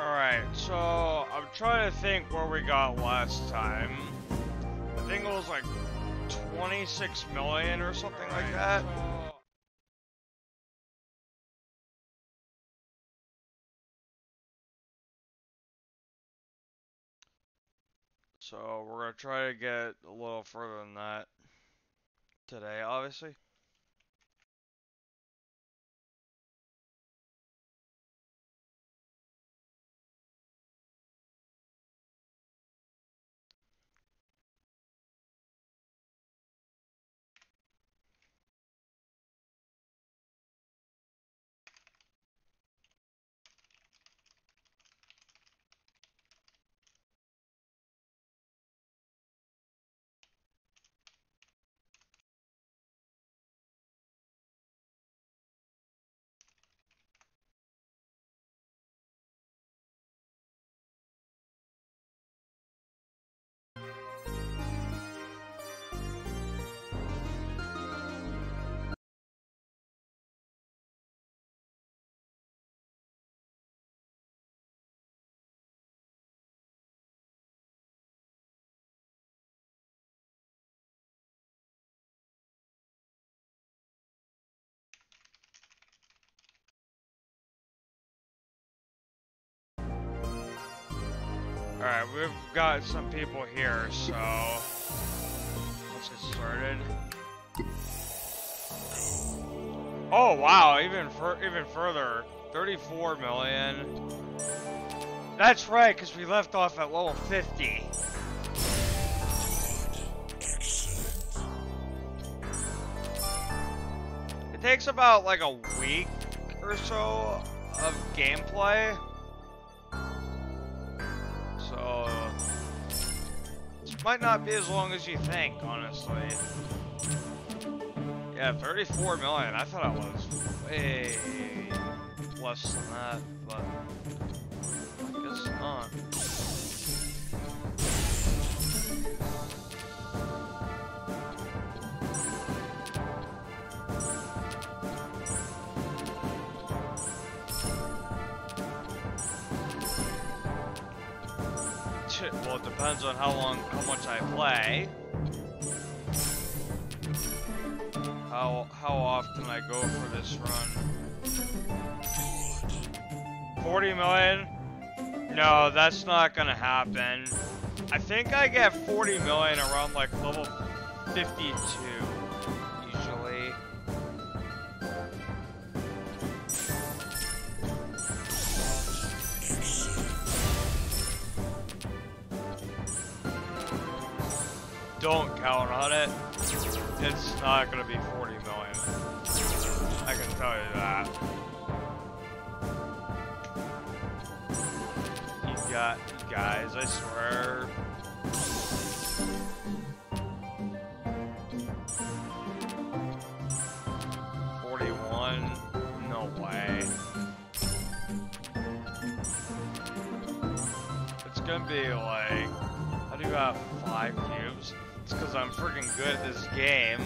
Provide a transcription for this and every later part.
Alright, so I'm trying to think where we got last time. I think it was like 26 million or something like that. So we're gonna try to get a little further than that today, obviously. Alright, we've got some people here, so let's get started. Oh wow, even further, 34 million. That's right, because we left off at level 50. It takes about like a week or so of gameplay. So, this might not be as long as you think, honestly. Yeah, 34 million. I thought it was way less than that, but I guess not. Well, it depends on how much I play. How often I go for this run. 40 million? No, that's not gonna happen. I think I get 40 million around like level 52, usually. Don't count on it. It's not gonna be 40 million. I can tell you that. You guys, I swear. No way. It's gonna be like, how do you have 5 cubes? It's because I'm freaking good at this game.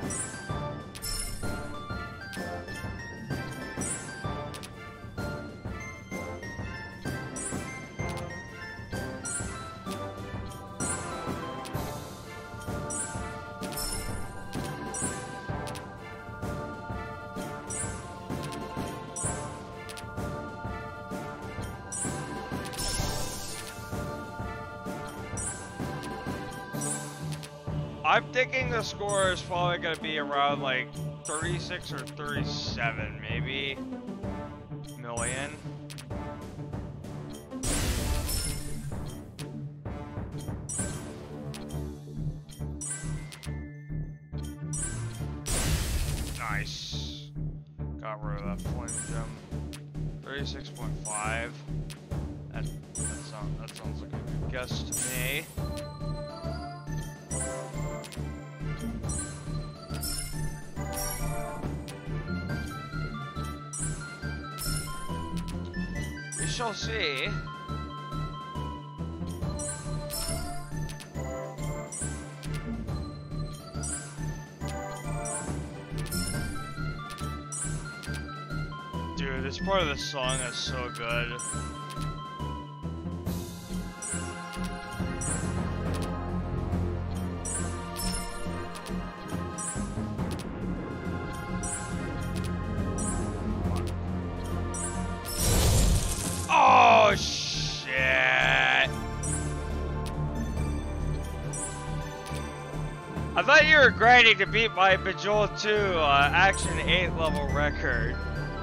I'm thinking the score is probably going to be around like 36 or 37, maybe, million. Nice. Got rid of that flame gem. 36.5. That sounds like a good guess to me. We shall see. Dude, this part of the song is so good. grinding to beat my Bejeweled 2 Action 8 level record.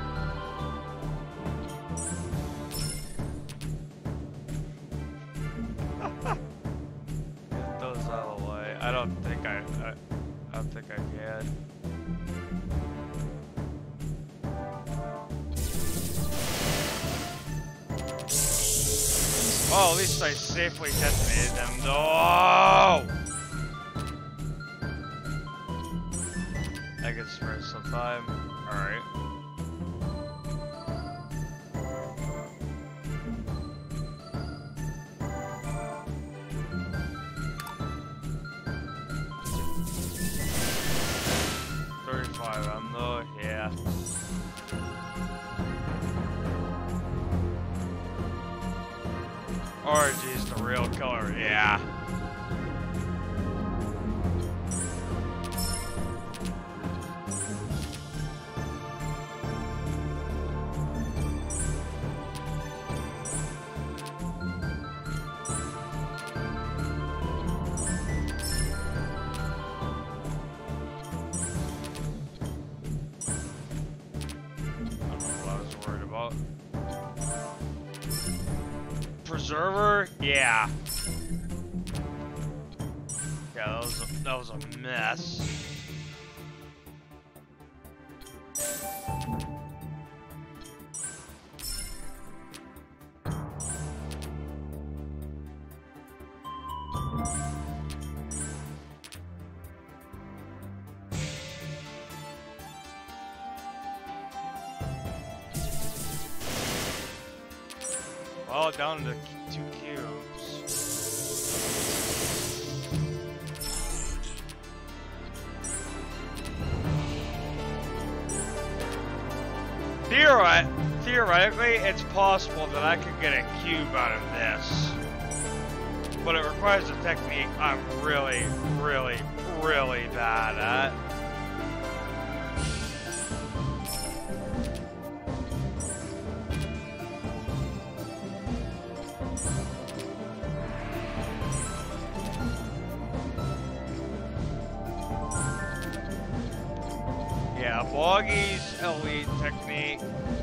Get those out of the way. I don't think I can. Oh, at least I safely detonated them. No! I can spare some time. Alright. Ammo, yeah. RG's the real killer, yeah. Preserver? Yeah. Yeah, that was a mess. Well, down to 2 cubes. Theoretically, it's possible that I could get a cube out of this. But it requires a technique I'm really, really, really bad at. Yeah, Boggy's elite technique.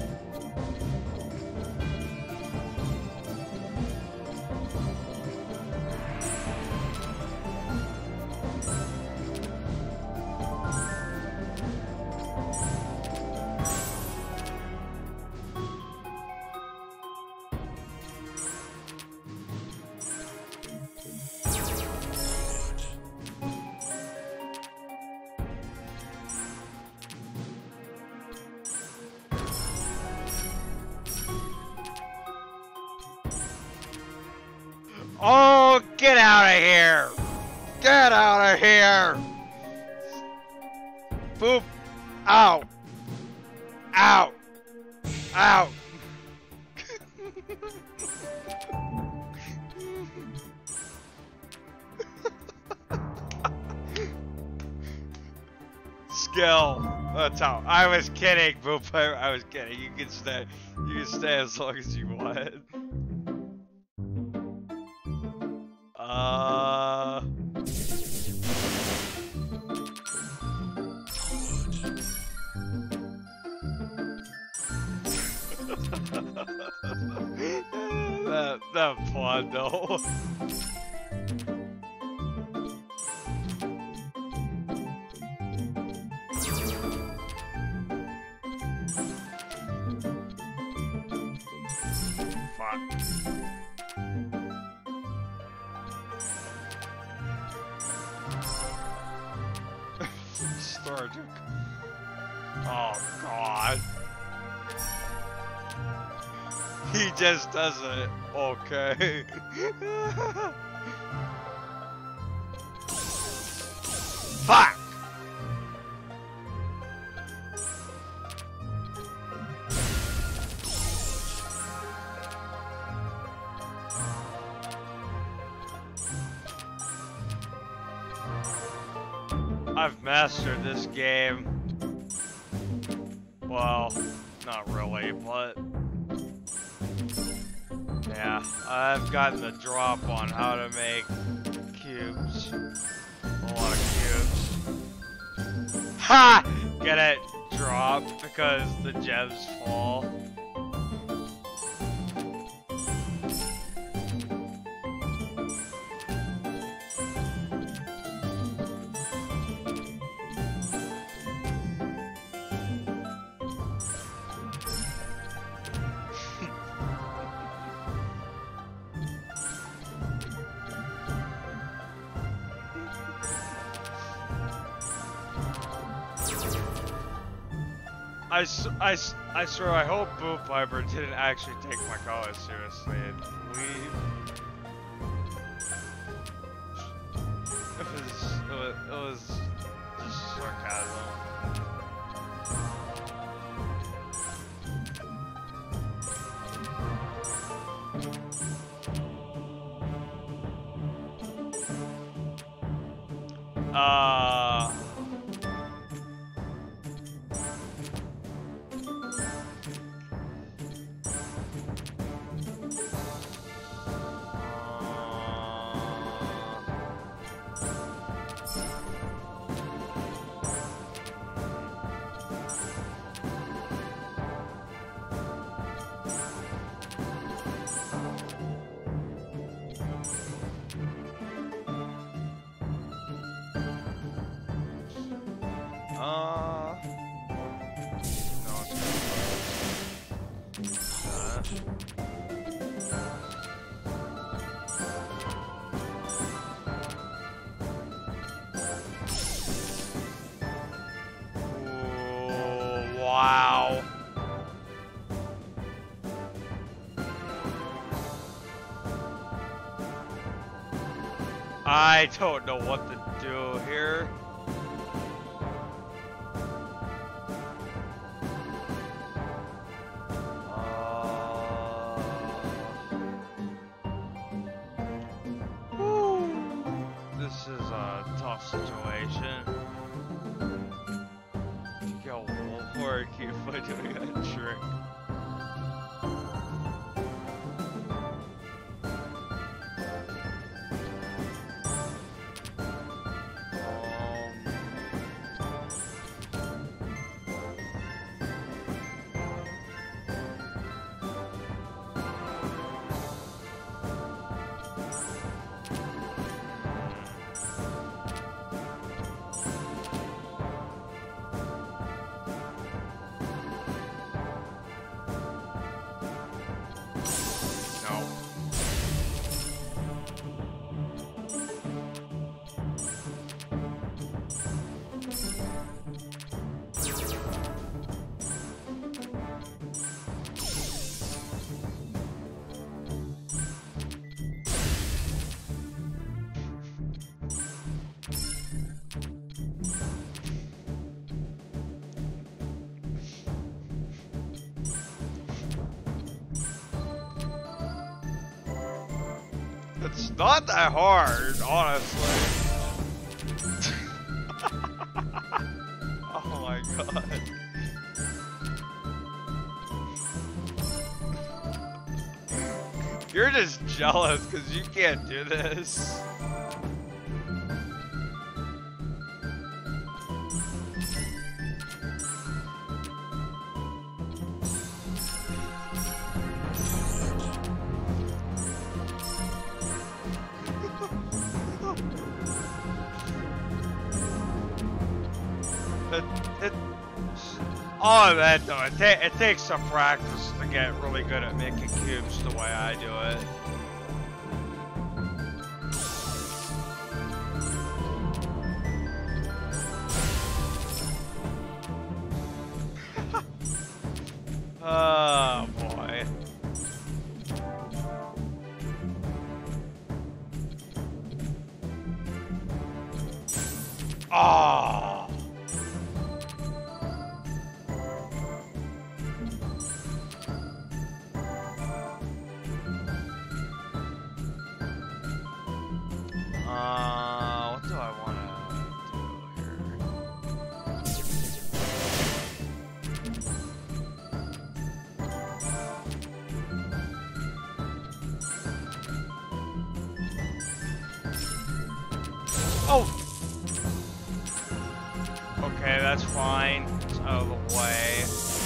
Oh, get out of here! Get out of here! Boop! Ow! Ow! Ow! Skill. That's how. I was kidding, Boop. I was kidding. You can stay. You can stay as long as you want. that fun though. Fuck. Storage. Oh God. He just does it. Okay. Fuck. I've mastered this game. Well, not really, but yeah, I've gotten the drop on how to make cubes. A lot of cubes. Ha! Get it? Drop because the gems fall. I swear, I hope Boo Piper didn't actually take my college seriously and leave. It was just sarcasm. Wow. I don't know what to do here. This is a tough situation. Yo, Lord, keep doing that trick. It's not that hard, honestly. Oh my god. You're just jealous because you can't do this. All of that though, it takes some practice to get really good at making cubes the way I do it. Oh boy. Oh. What do I want to do here? Oh! Okay, that's fine. It's out of the way.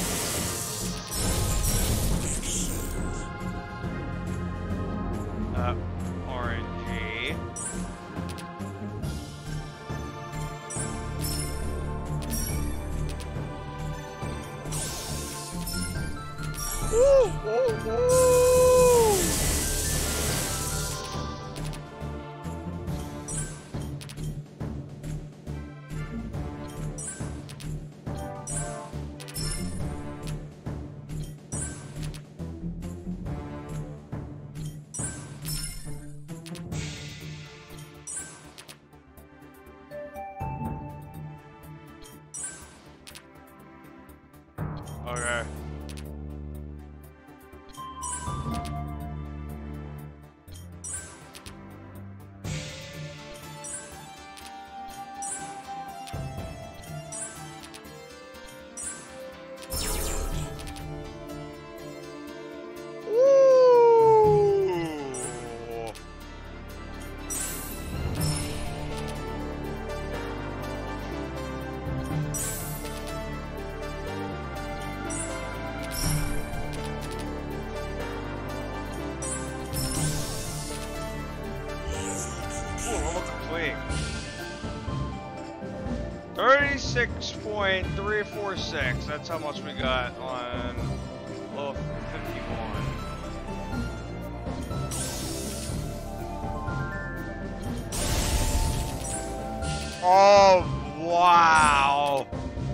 RNG. Woo, woo, woo. Okay. Level complete. 36.346. That's how much we got on level 51. Oh, wow.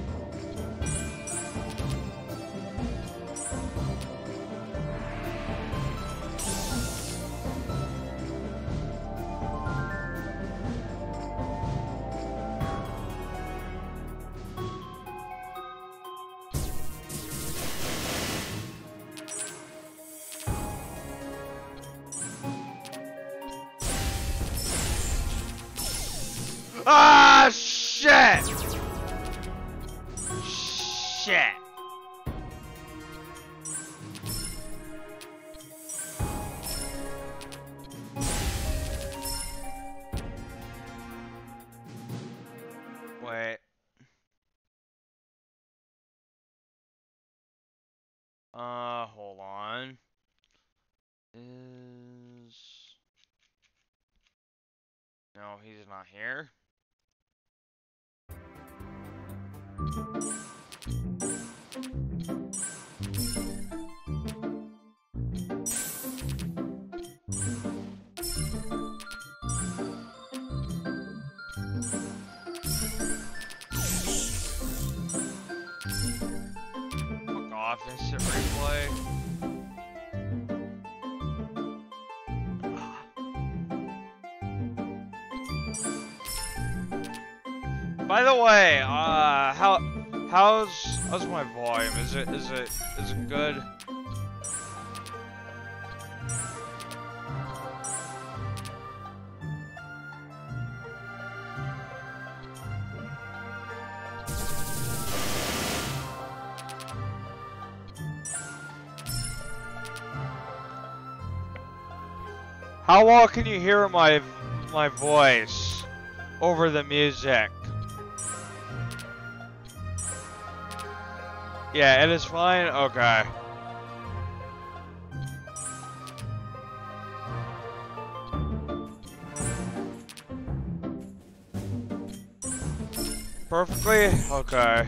Ah, shit! Shit. Wait. Hold on. No, he's not here. Fuck off, instant replay. By the way, how's my volume? Is it good? How well can you hear my voice over the music? Yeah, it is fine? Okay. Perfectly? Okay.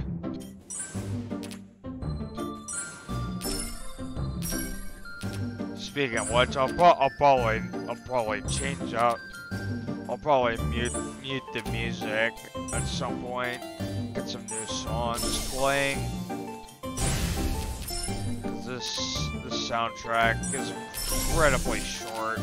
Speaking of which, I'll probably change up. I'll probably mute the music at some point. Get some new songs playing. This soundtrack is incredibly short.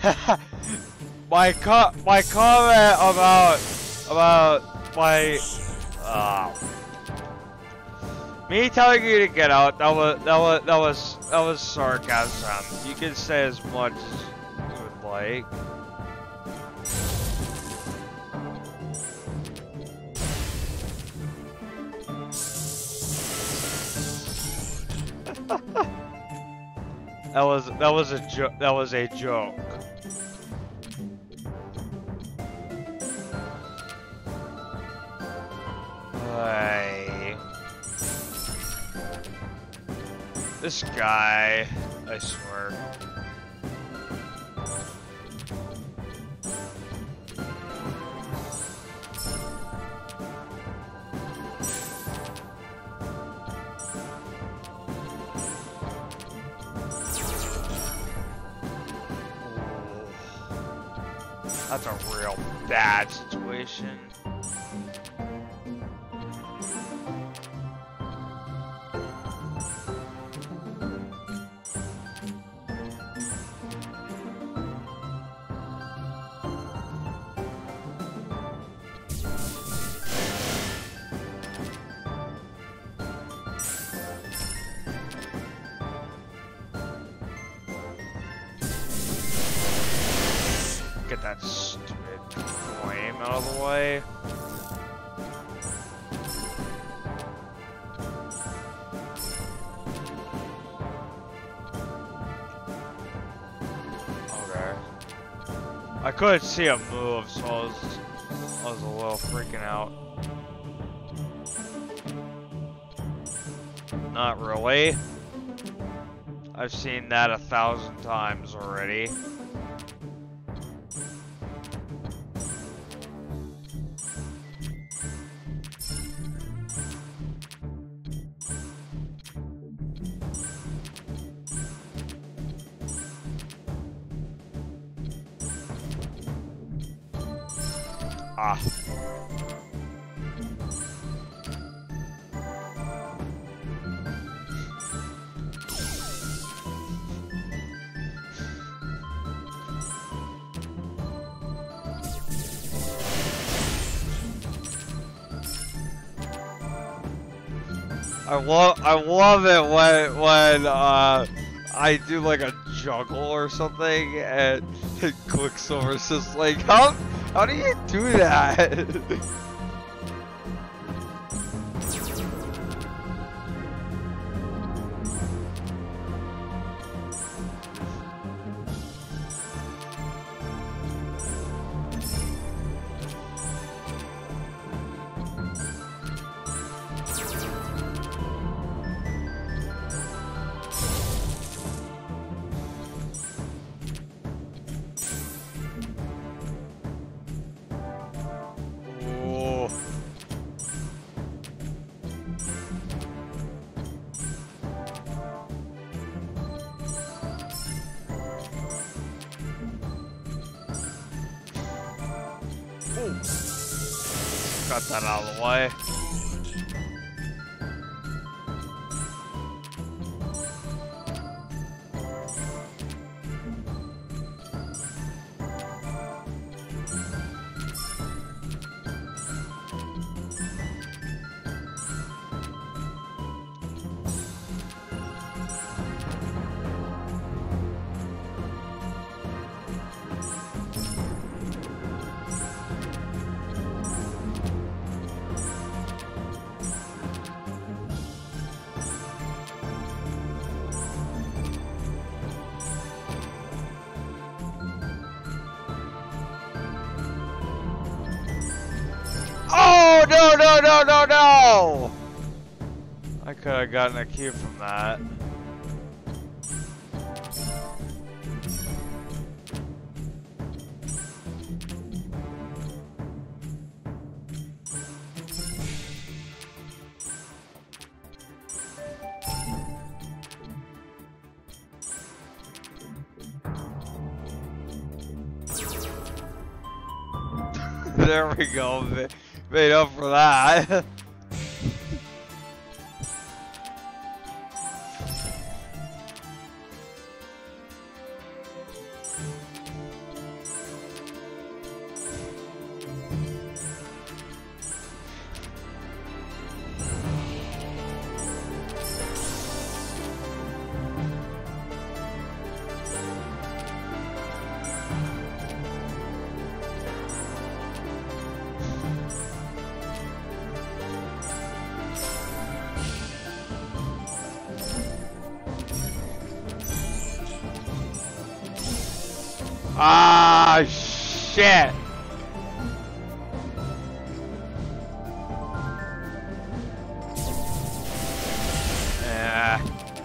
my comment about my me telling you to get out, that was sarcasm. You can say as much as you would like. That was a joke. That was a joke. Hey. This guy, I swear. That's a real bad situation. Get that stupid flame out of the way. Okay. I couldn't see him move, so I was a little freaking out. Not really. I've seen that 1,000 times already. Ah. I love it when I do like a juggle or something and Quicksilver's just like, how do you do that? Got that out of the way. Oh, no! I could have gotten a cue from that. There we go. Made up for that. Ah, shit. Yeah.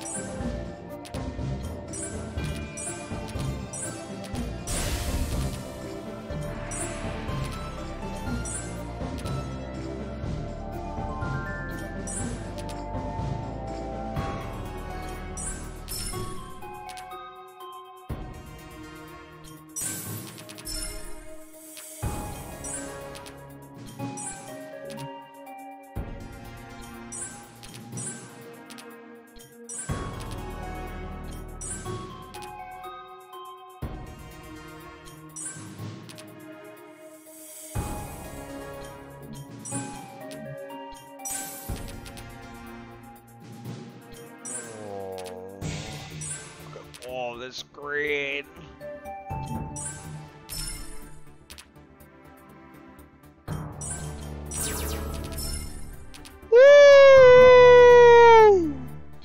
Oh, this green. Woo!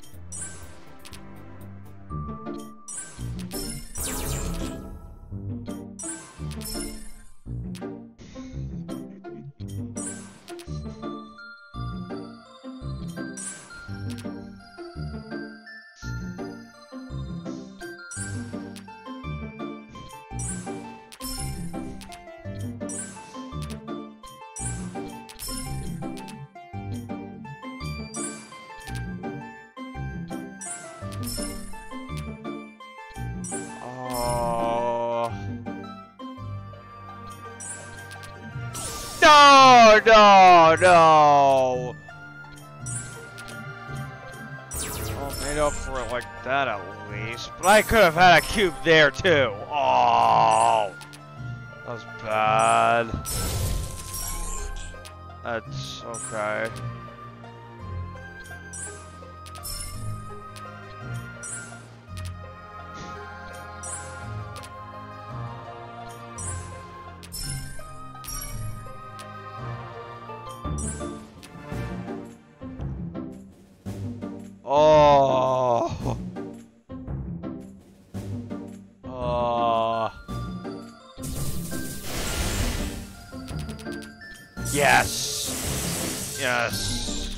Oh. No, no, no. Oh, made up for it like that at least. But I could have had a cube there too. Oh. That was bad. That's okay. Oh. Oh. Yes. Yes.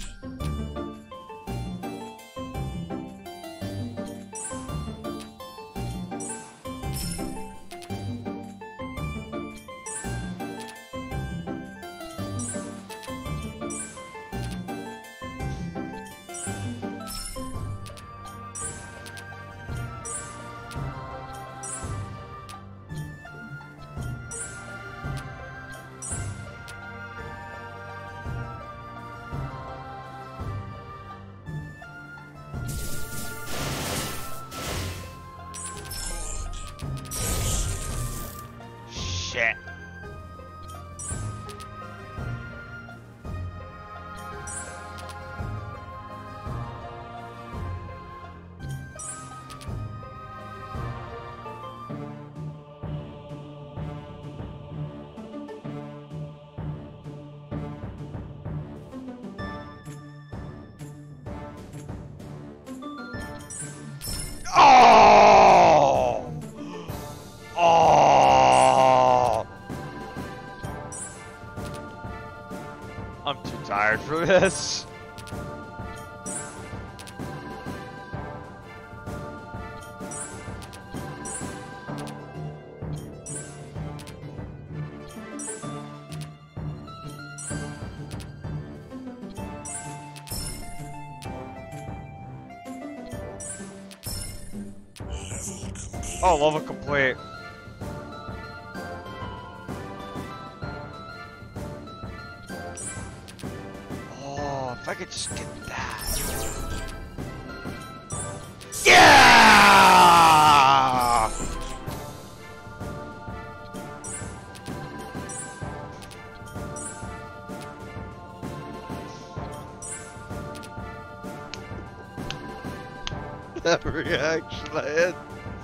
Shit. Oh! Oh! I'm too tired for this. Oh, level complete. Oh, if I could just get that. Yeah! That reaction I had.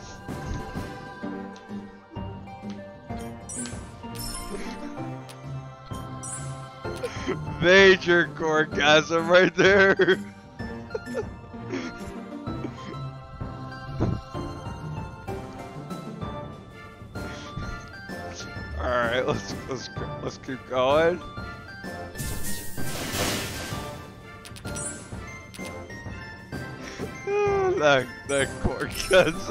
Major orgasm right there. let's keep going. That cord cuts.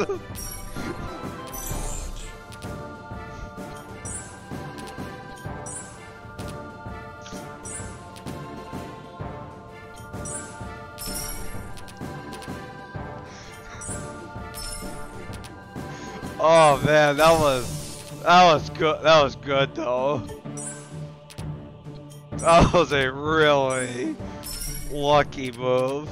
Oh man, that was good. That was good though. That was a really lucky move.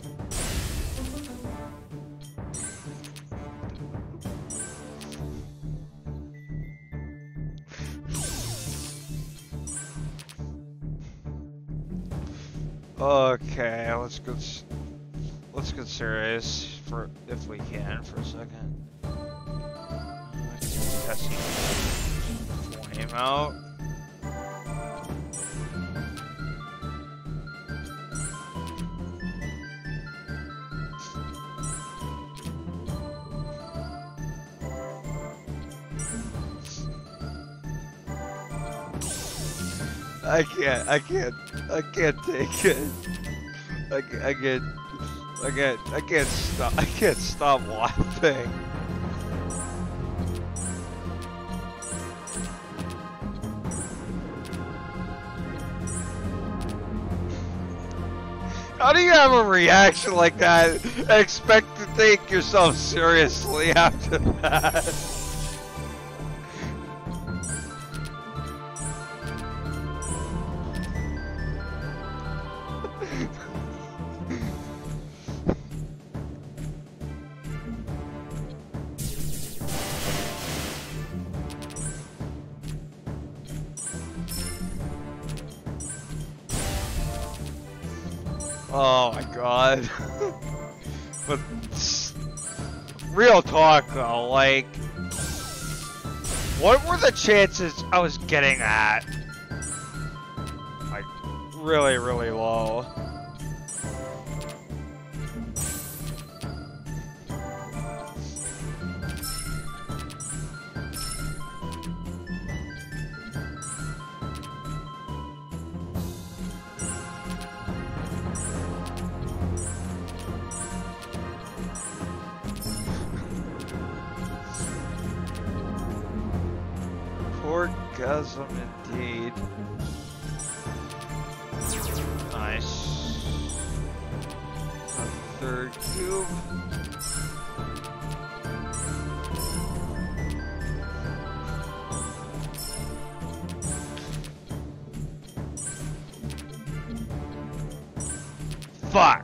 Okay, let's get serious for if we can for a second. Testing flame out. I can't take it. I can't stop laughing. How do you have a reaction like that and expect to take yourself seriously after that? Oh my god. But real talk though, like, what were the chances I was getting at? Like, really, really low. Orgasm indeed. Nice. A third cube. Fuck.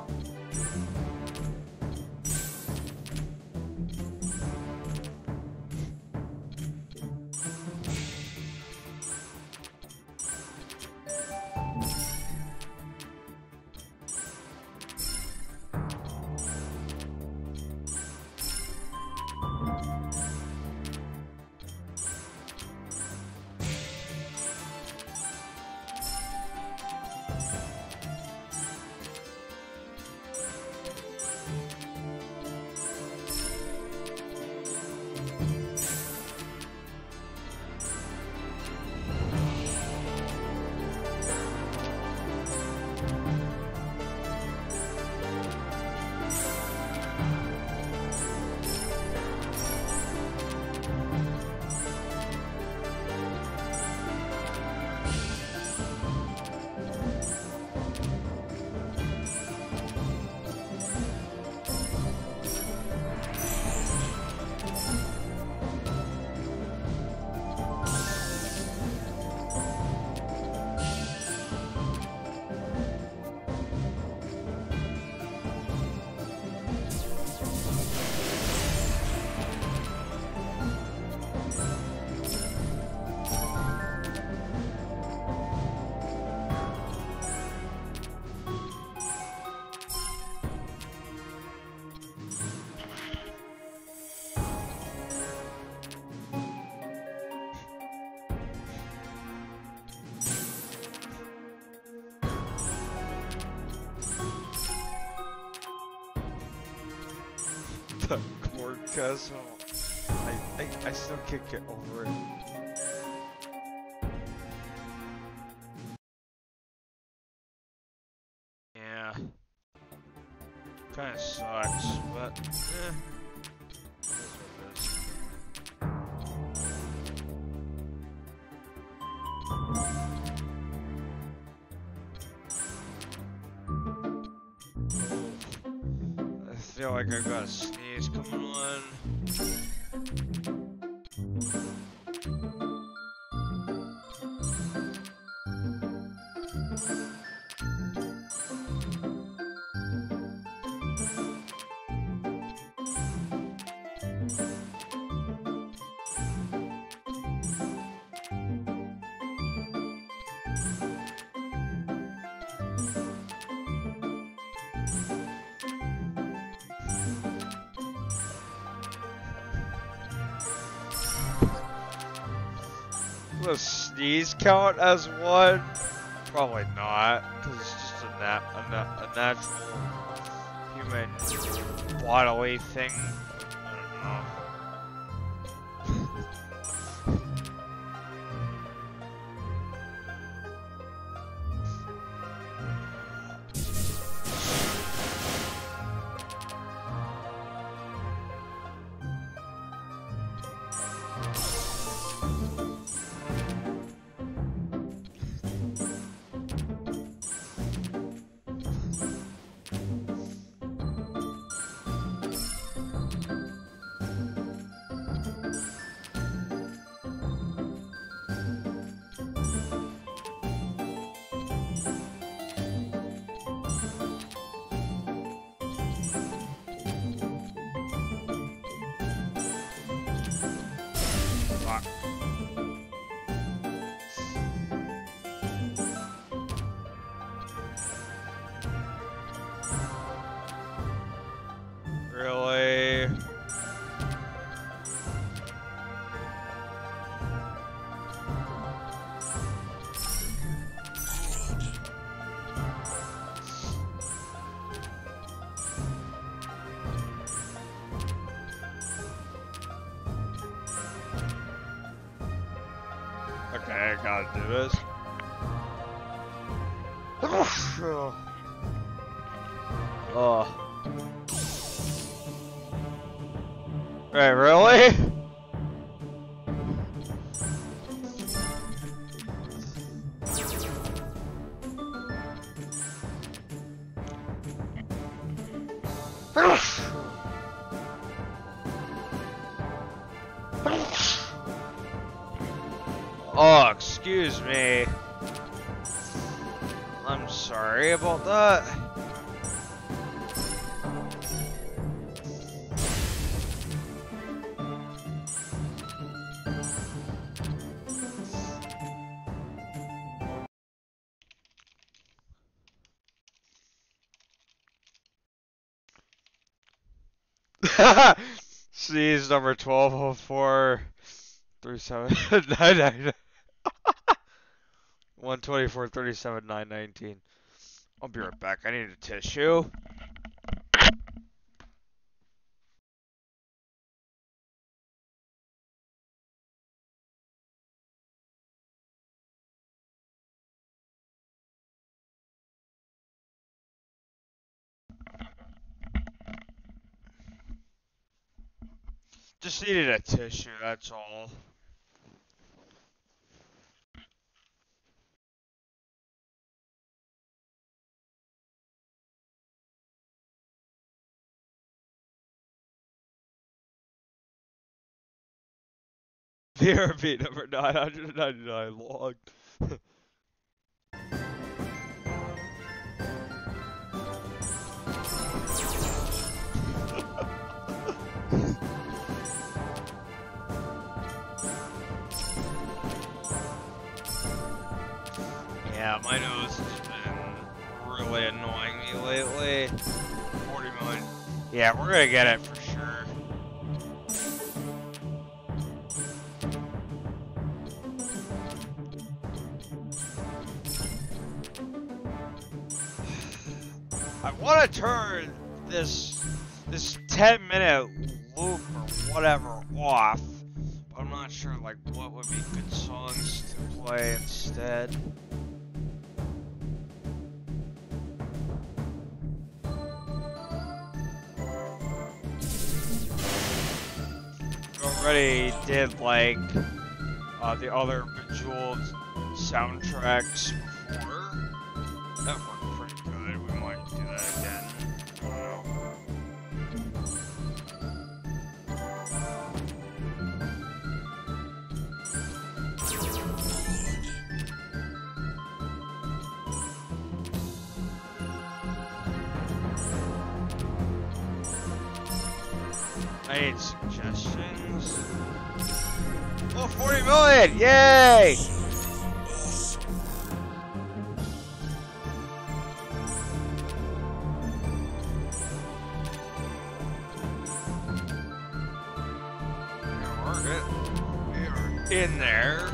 The orgasm. I still can't get over it. Yeah. Kinda sucks, but eh. I feel like I got a sneeze coming on. Will a sneeze count as one? Probably not, because it's just a natural human bodily thing. I don't know. Really? Okay, I gotta do this. Oh. Wait, really? Oh, excuse me. I'm sorry about that. Sneeze number 1204 3799 124 37 919. I'll be right back. I need a tissue. Just needed a tissue, that's all. BRB number 999 logged. Yeah, my nose has been really annoying me lately. 40 million. Yeah, we're gonna get it for sure. I want to turn this 10-minute loop or whatever off, but I'm not sure like what would be good songs to play instead. already did like the other Bejeweled soundtracks before. That worked pretty good. We might do that again. I need suggestions. Oh, 40 million! Yay! We're in there.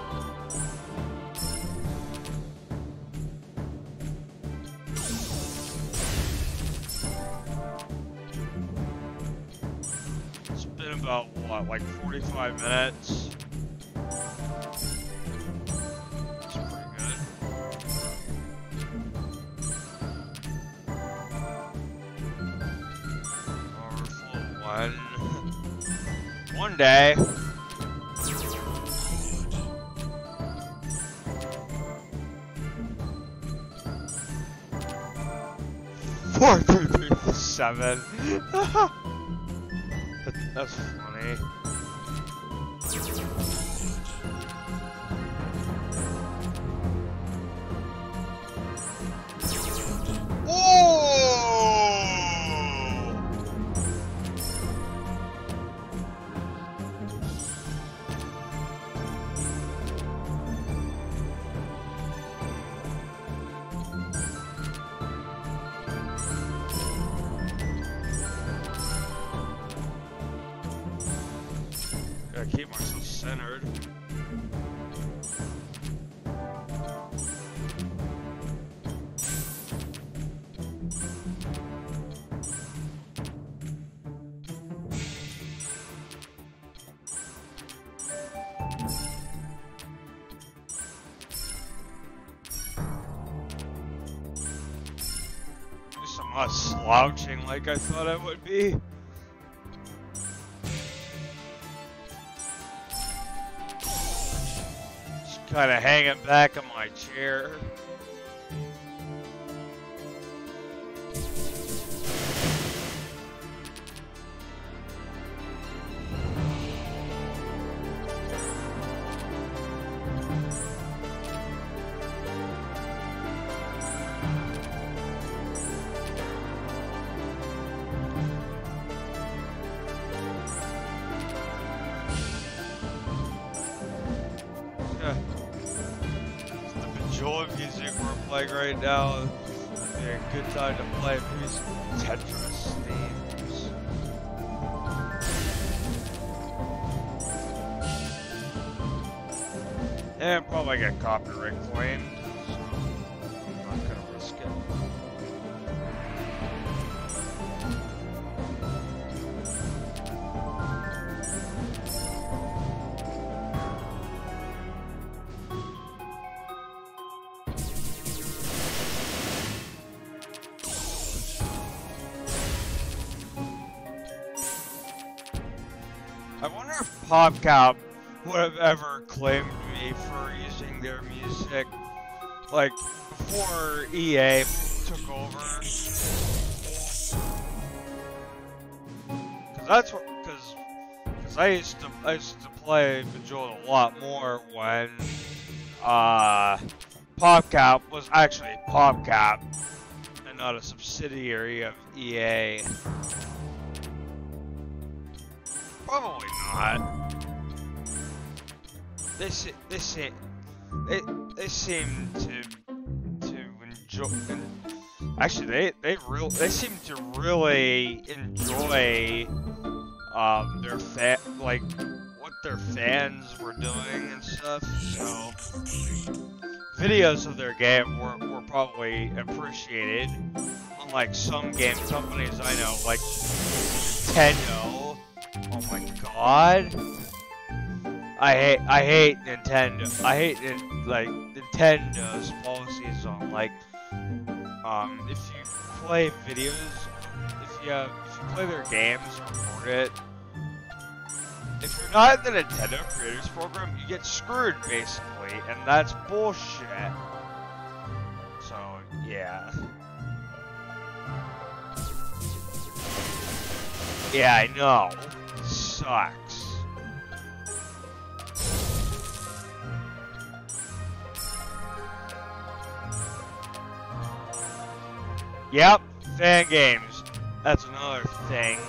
It's been about what, like 45 minutes? That's pretty good. Overflow 1. One day. Four, 3, 3, 7. That's funny. Gotta keep myself centered. At least I'm not slouching like I thought I would be. Kind of hanging back in my chair. Bejeweled music we're playing right now. It'd be a good time to play these Tetris themes. And probably get copyright claimed, so I'm not gonna risk it. I wonder if PopCap would have ever claimed me for using their music, like, before EA took over. Cause I used to play Bejeweled a lot more when PopCap was actually PopCap and not a subsidiary of EA. Probably not. They seem to enjoy. Actually, they seem to really enjoy like what their fans were doing and stuff. So videos of their game were probably appreciated. Unlike some game companies I know, like Nintendo. Oh my god. I hate Nintendo. I hate Nintendo's policies on like if you play videos, if you play their games or record it, if you're not in the Nintendo Creators Program, you get screwed, basically, and that's bullshit. So, yeah. Yeah, I know. It sucks. Yep, fan games. That's another thing.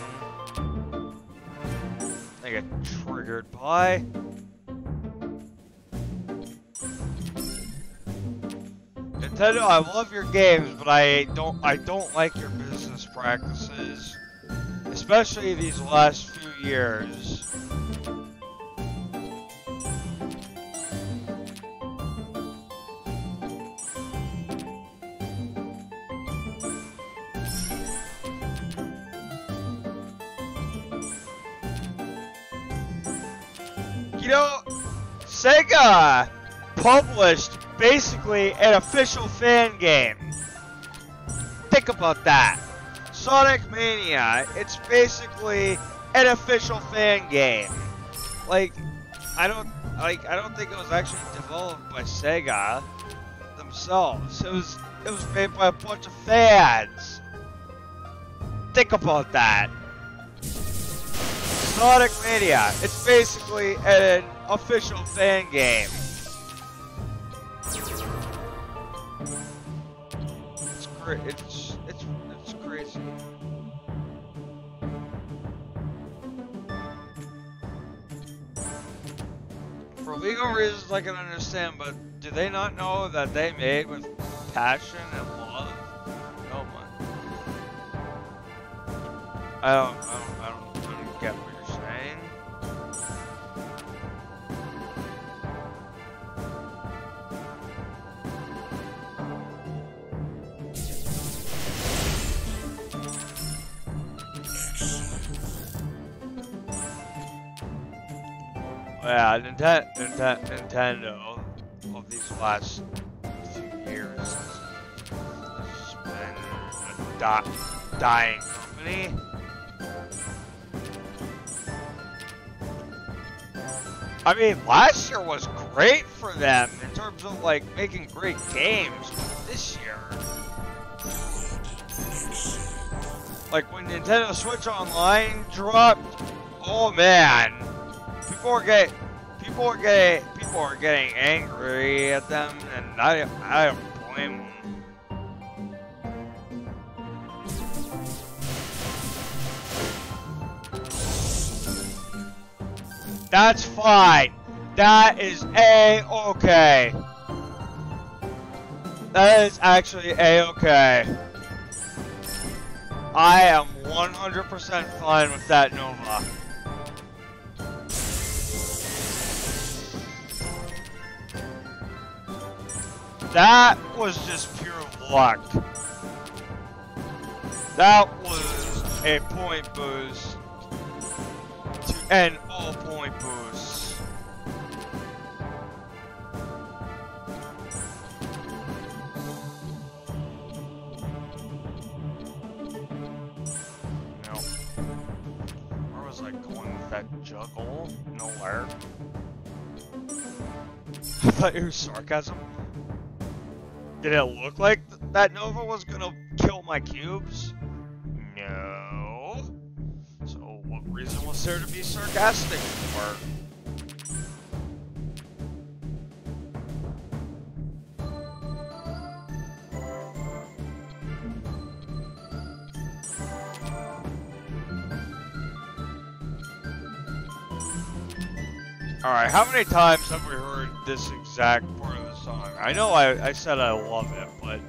I get triggered by. Nintendo, I love your games, but I don't like your business practices, especially these last few years. You know, Sega published basically an official fan game. Think about that. Sonic Mania, it's basically an official fan game. Like, I don't think it was actually developed by Sega themselves. It was made by a bunch of fans. Think about that. Sonic Mania, it's basically an official fan game. It's crazy. For legal reasons I can understand, but do they not know that they made with passion and love? No man. I don't get what you're saying. Yeah, Nintendo of these last few years has been a dying company. I mean, last year was great for them in terms of like making great games. This year, like when Nintendo Switch Online dropped, oh man. People are getting angry at them, and I don't blame them. That's fine. That is A-okay. That is actually A-okay. I am 100% fine with that, Nova. That was just pure luck. That was a point boost to end all point boosts. No. Where was I going with that juggle? Nowhere. I thought it was sarcasm. Did it look like that Nova was gonna kill my cubes? No. So what reason was there to be sarcastic for? Alright, how many times have we heard this exact part of the song? I know I said I love it, but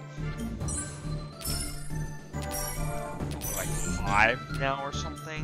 like 5 now or something?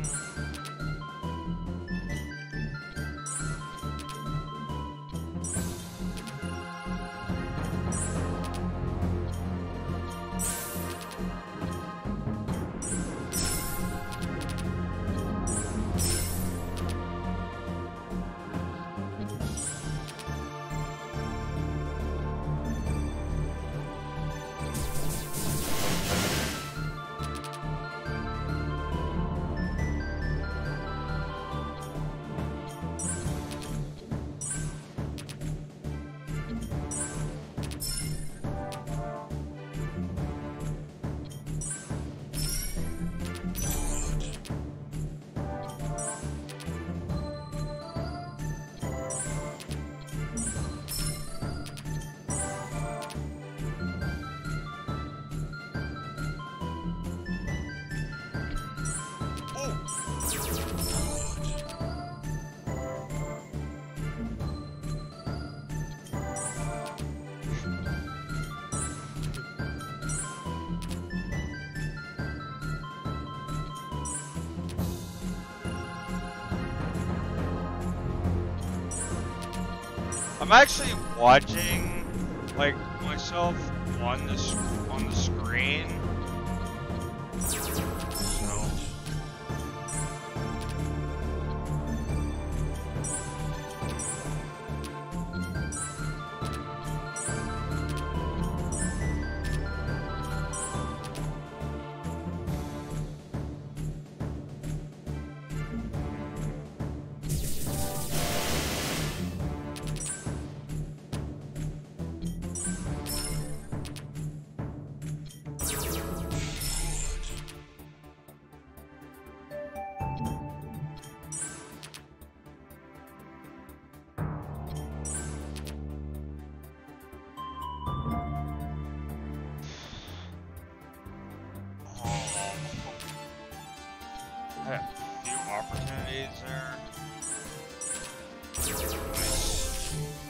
I'm actually watching, like, myself on the screen. So. I have a few opportunities there. Nice.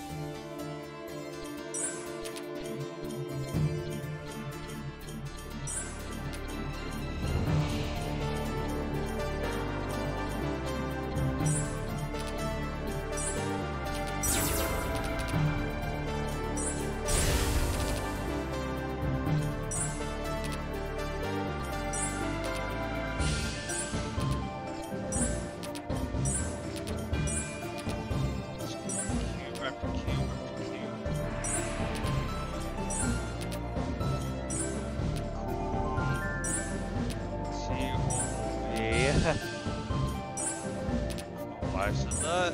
Why I said that?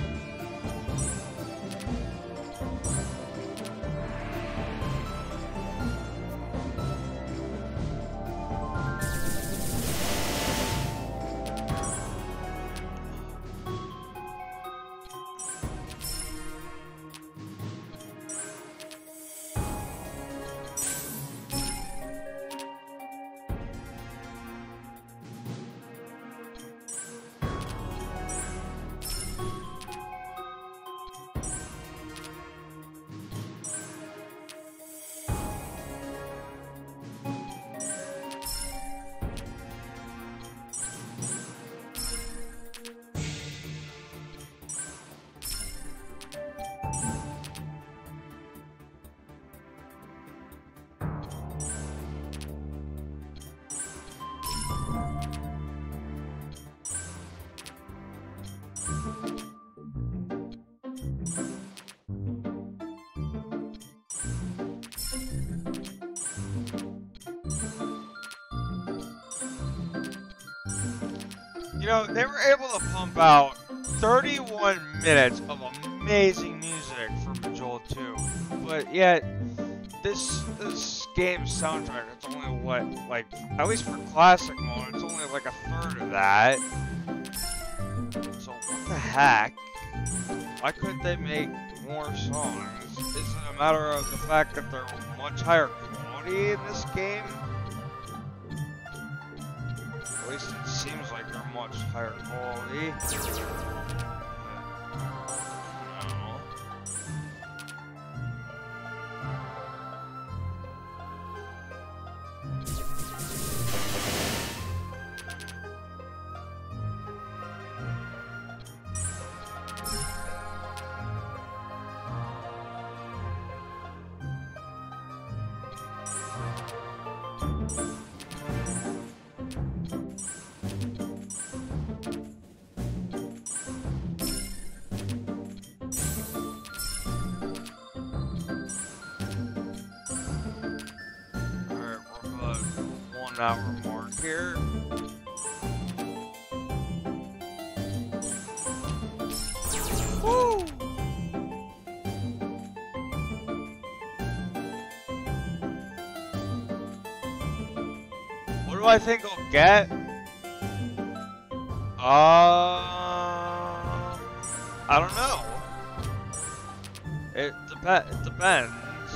You know, they were able to pump out 31 minutes of amazing music for Bejeweled 2, but yet this game's soundtrack, it's only what, like, at least for classic mode, it's only like a third of that. So what the heck? Why couldn't they make more songs? Is it a matter of the fact that they're much higher quality in this game? At least it seems like they're much higher quality. Hour mark here. Woo! What do I think I'll get? I don't know. It depends.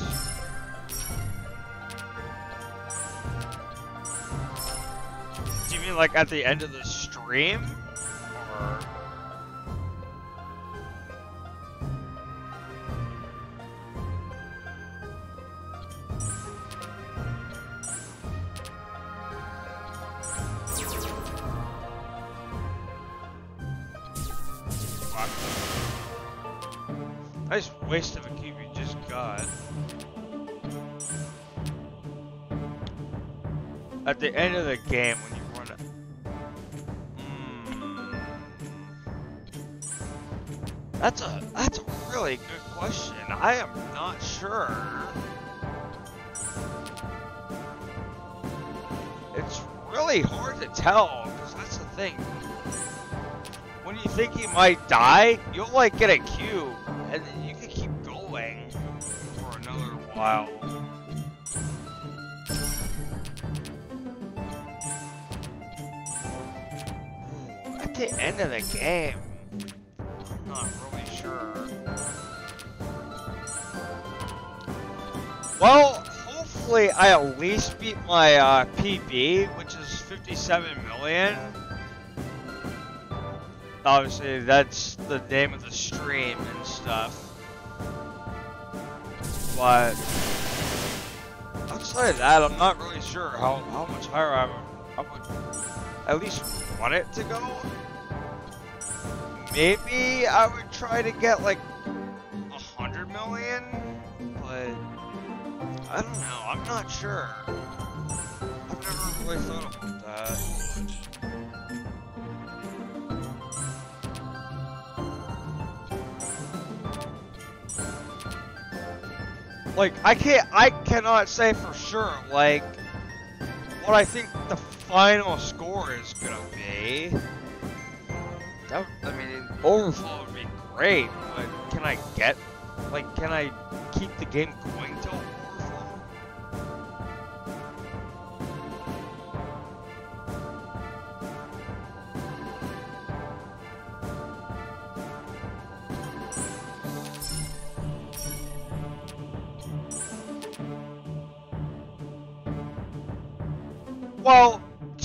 Do you mean like at the end of the stream? Or... Nice waste of a cube you just got. At the end of the game, when you run it. That's a really good question. I am not sure. It's really hard to tell, because that's the thing. When you think you might die, you'll like get a cube, and then you can keep going for another while. Ooh, at the end of the game, I'm not really sure. Well, hopefully I at least beat my PB, which is 57 million. Obviously, that's the name of the stream and stuff. But outside of that, I'm not really sure how much higher I would at least want it to go. Maybe I would try to get like 100 million, but I don't know. I'm not sure. I've never really thought about that. Like, I cannot say for sure, like, what I think the final score is gonna be. I mean, overflow would be great, but can I keep the game going till overflow? Well,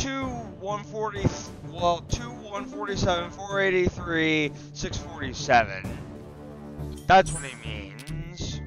147, 483, 647. That's what he means.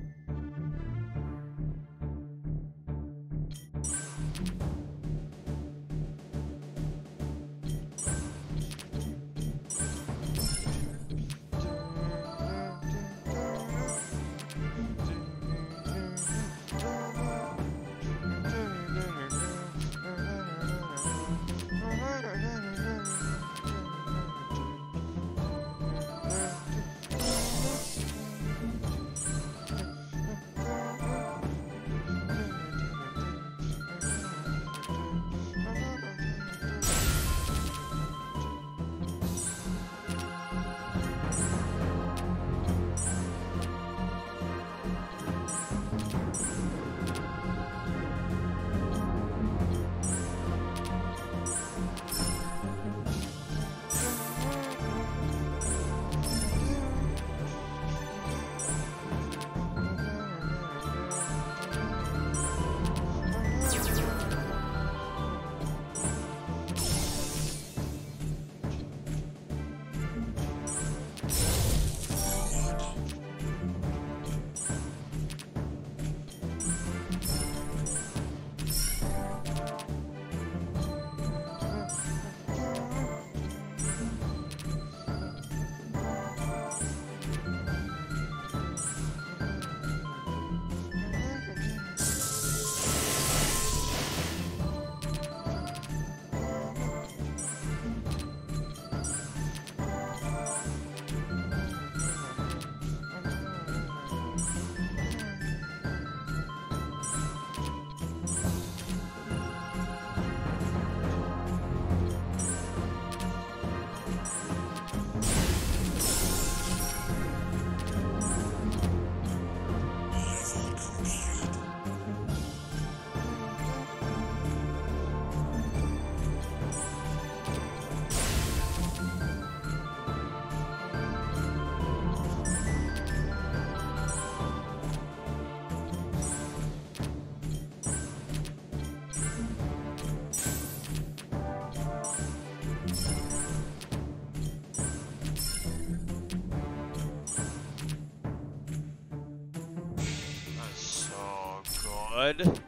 Good.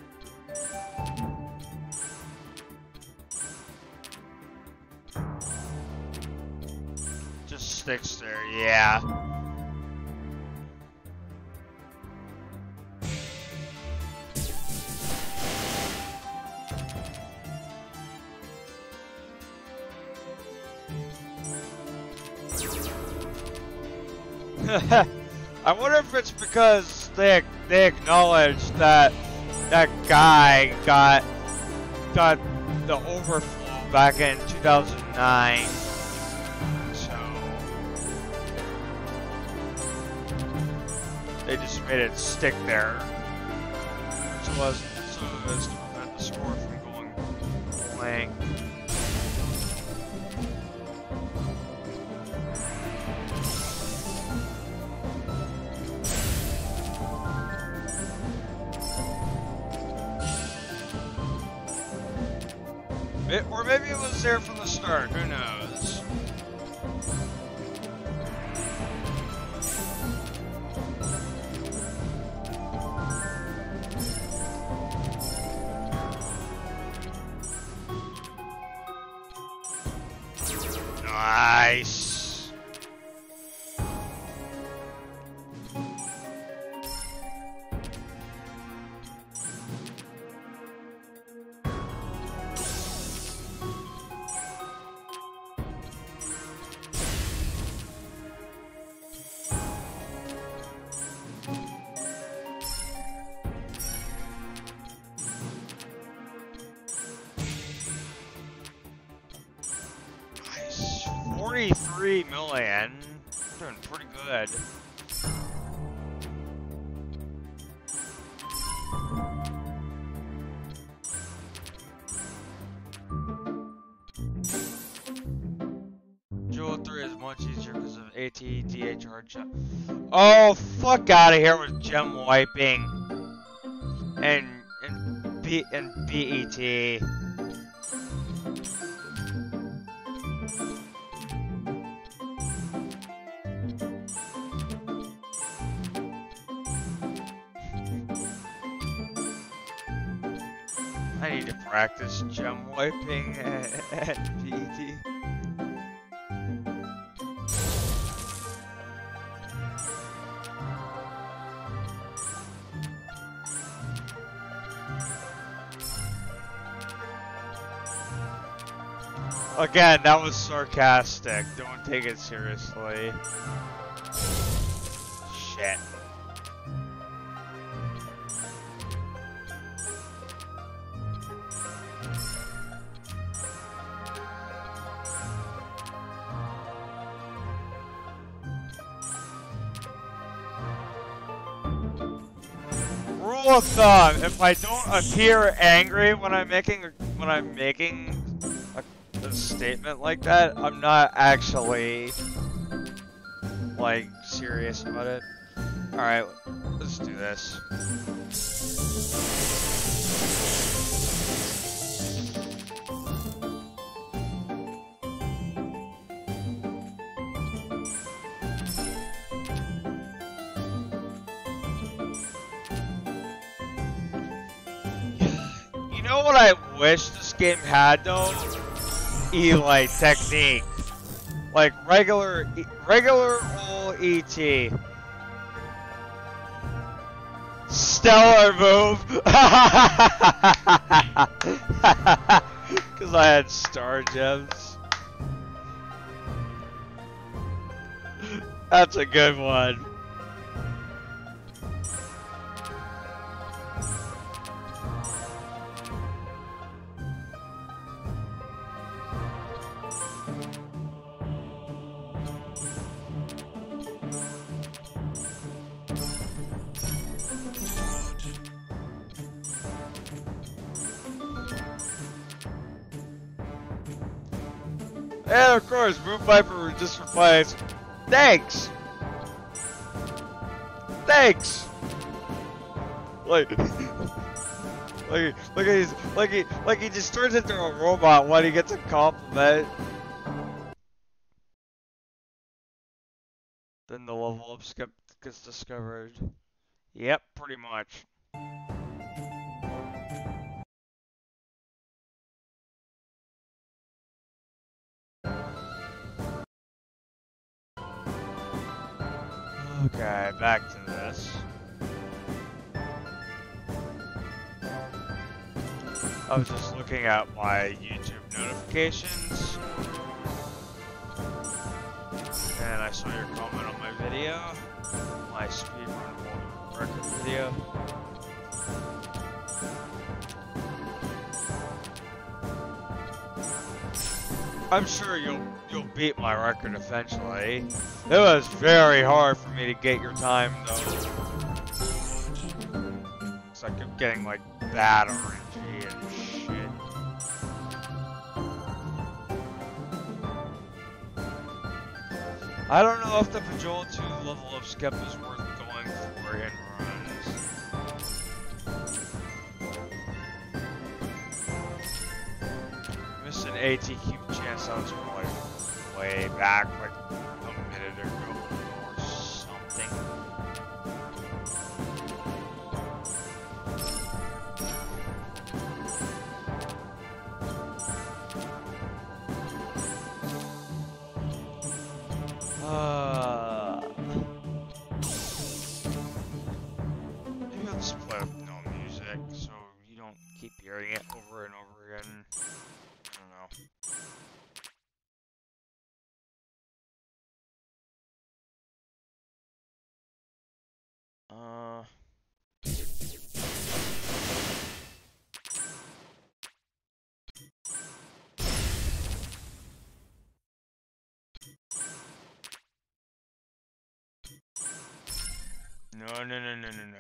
Just sticks there, yeah. I wonder if it's because they acknowledged that that guy got the overflow back in 2009. So they just made it stick there. So as to prevent the score from going blank. Or maybe it was there from the start, who knows? Nice. Nice. 43 million. Doing pretty good. Bejeweled 3 is much easier because of ATDH hard shot. Oh, fuck out of here with gem wiping and BET. I need to practice gem wiping at BET. Again, that was sarcastic. Don't take it seriously. Shit. Rule of thumb: if I don't appear angry when I'm making a statement like that, I'm not actually like serious about it. All right, let's do this. You know what I wish this game had though? Eli technique, like regular old ET. Stellar move, because I had star gems. That's a good one. And of course, Moon Viper just replies, "Thanks, thanks." Like he just turns into a robot when he gets a compliment. Then the level up skip gets discovered. Yep, pretty much. Okay, back to this. I was just looking at my YouTube notifications, and I saw your comment on my video. my speedrun record video. I'm sure you'll beat my record eventually. It was very hard for me to get your time though. It's like I'm getting like bad RNG and shit. I don't know if the Bejeweled 2 level of skip is worth going for in runs. Missed an AT cube chance that was from like way back, like a minute ago or something. Maybe I'll just play with no music so you don't keep hearing it over and over again. I don't know. No.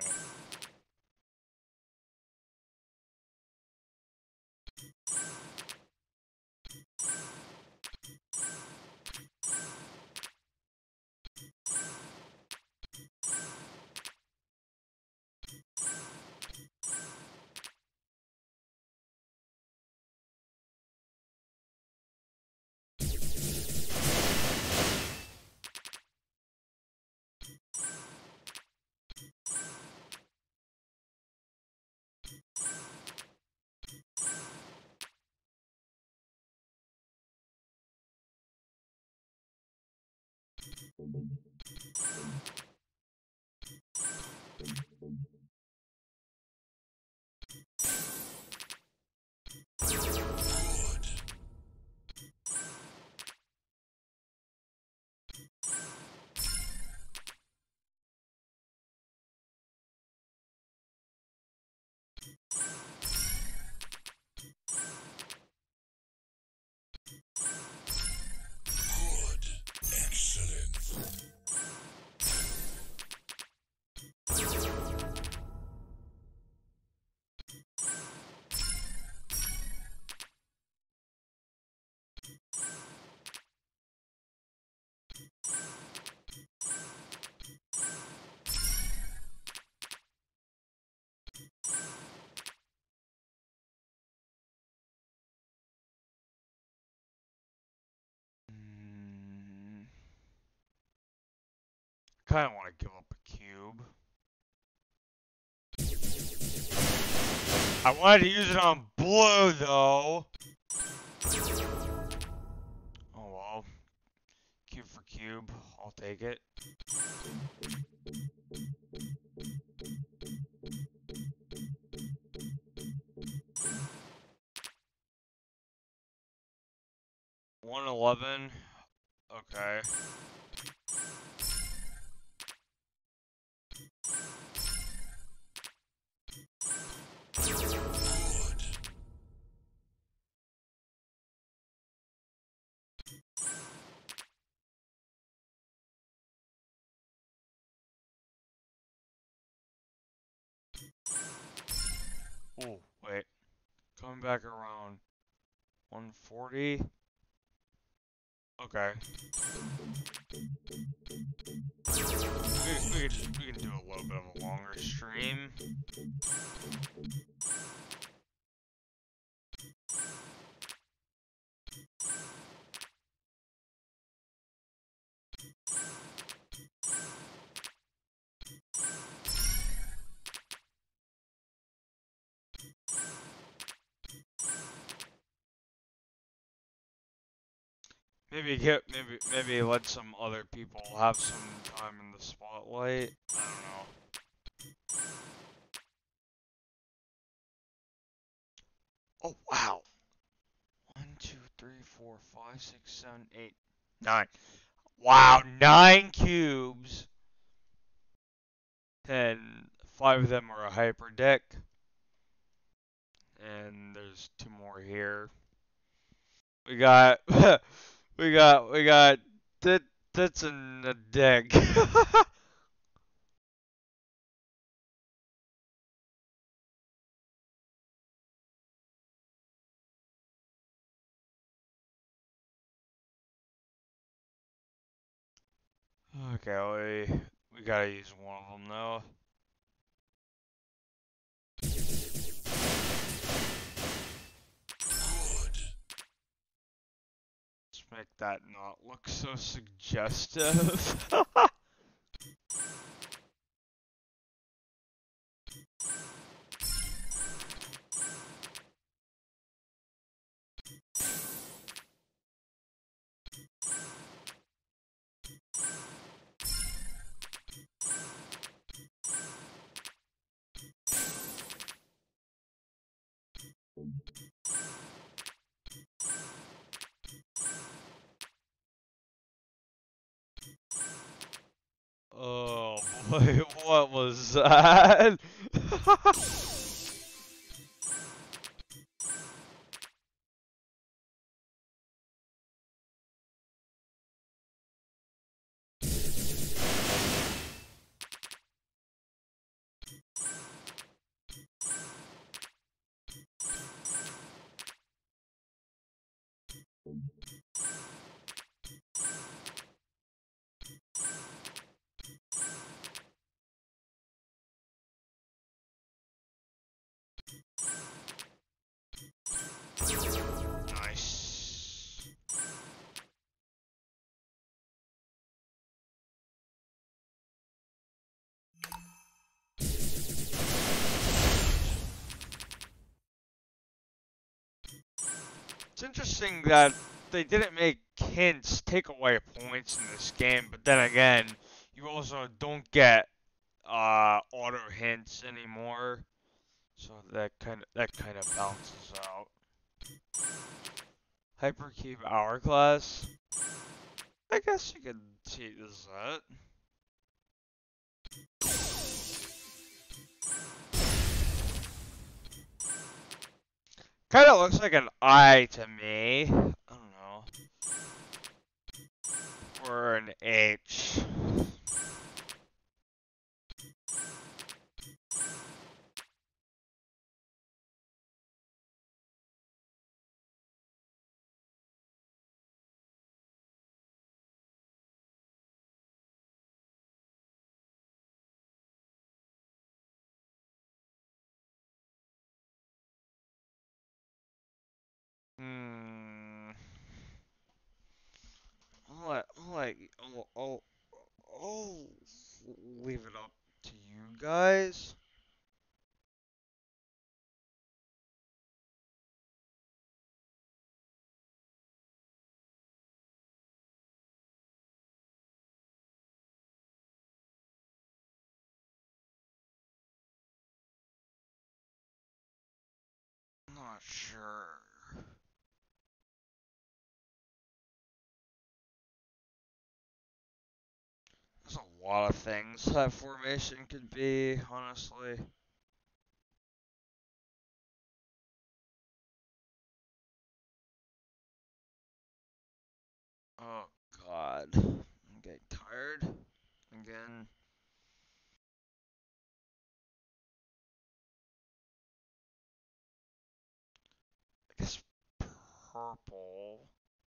Kind of want to give up a cube. I wanted to use it on blue though. Oh well. Cube for cube. I'll take it. $111. Okay. Oh, wait. Coming back around 140. Okay. We can do a little bit of a longer stream. Maybe let some other people have some time in the spotlight. I don't know. Oh wow. 1, 2, 3, 4, 5, 6, 7, 8, 9. Wow, 9 cubes. and 5 of them are a hyper deck, and there's 2 more here. We got we got tits in a deck. Okay, we gotta use one of them though. Let's make that not look so suggestive. Oh boy, what was that? Nice. It's interesting that they didn't make hints take away points in this game, but then again, you also don't get auto hints anymore, so that kind of balances out. Hypercube Hourglass. I guess you could see it as that. Kind of looks like an I to me. I don't know. Or an H. Hmm. I'll leave it up to you guys. I'm not sure. There's a lot of things that formation could be, honestly. Oh god. I'm getting tired again. I guess purple.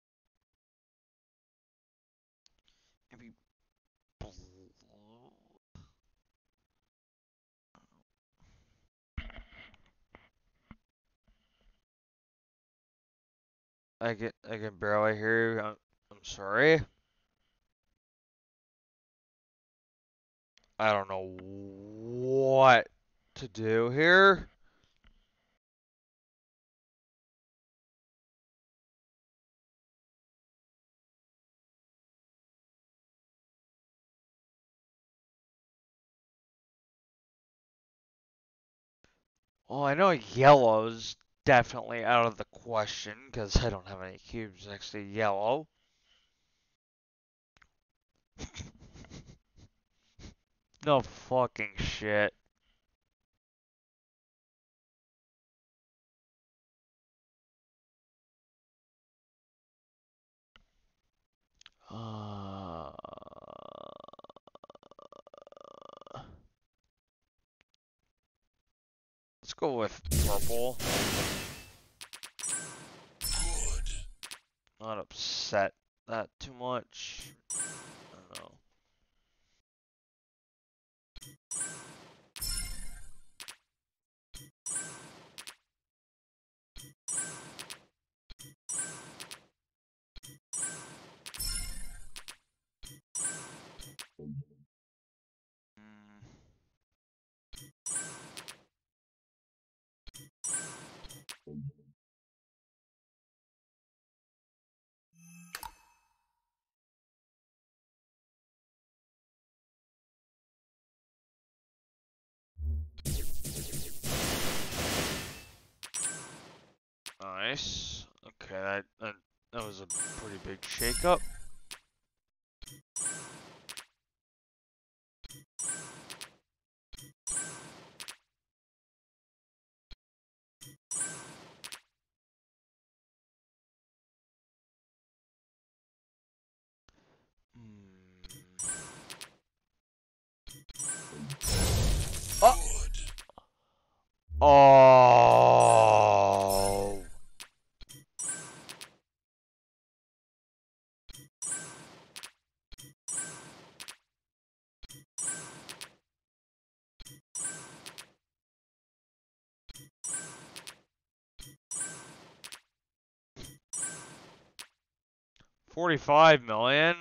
Maybe blue. I can barely hear you. I'm sorry. I don't know what to do here. Well, I know yellow's definitely out of the question because I don't have any cubes next to yellow. No fucking shit. Let's go with purple. Good. Not upset that too much. I don't know. Nice. Okay, that was a pretty big shakeup. Oh. Oh. $45 million.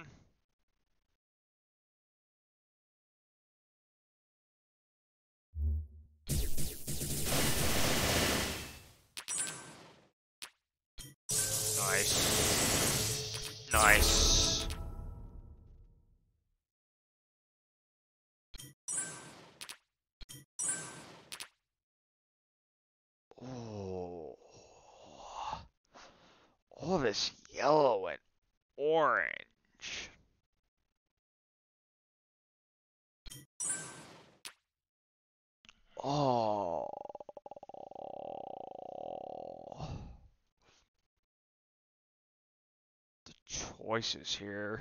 Nice. Nice. Oh. All this yellow and orange. Oh. The choices here.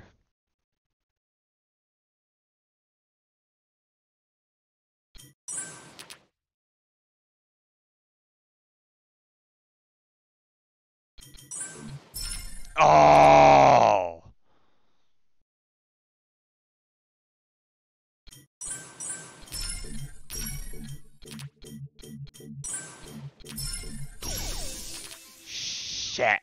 Oh. Shit.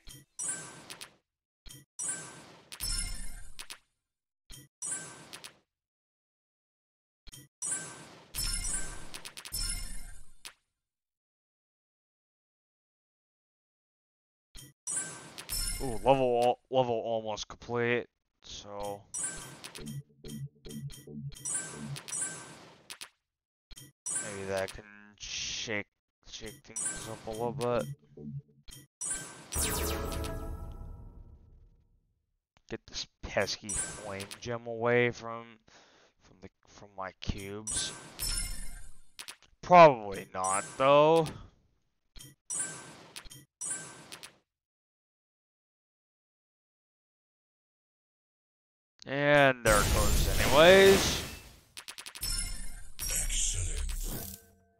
Ooh, level almost complete. So maybe that can shake things up a little bit. Get this pesky flame gem away from my cubes. Probably not though. And there it goes anyways. Excellent.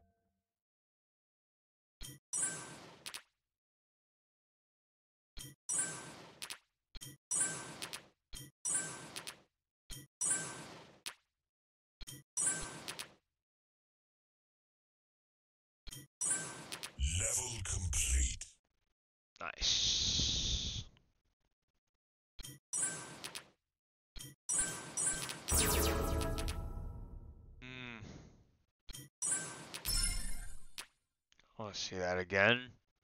Level complete. Nice. Let's see that again.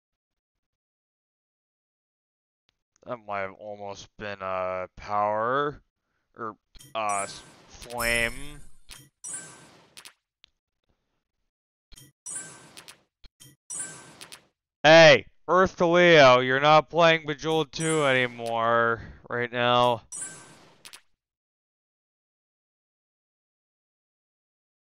That might have almost been a power or flame. Hey, Earth to Leo, you're not playing Bejeweled 2 anymore right now.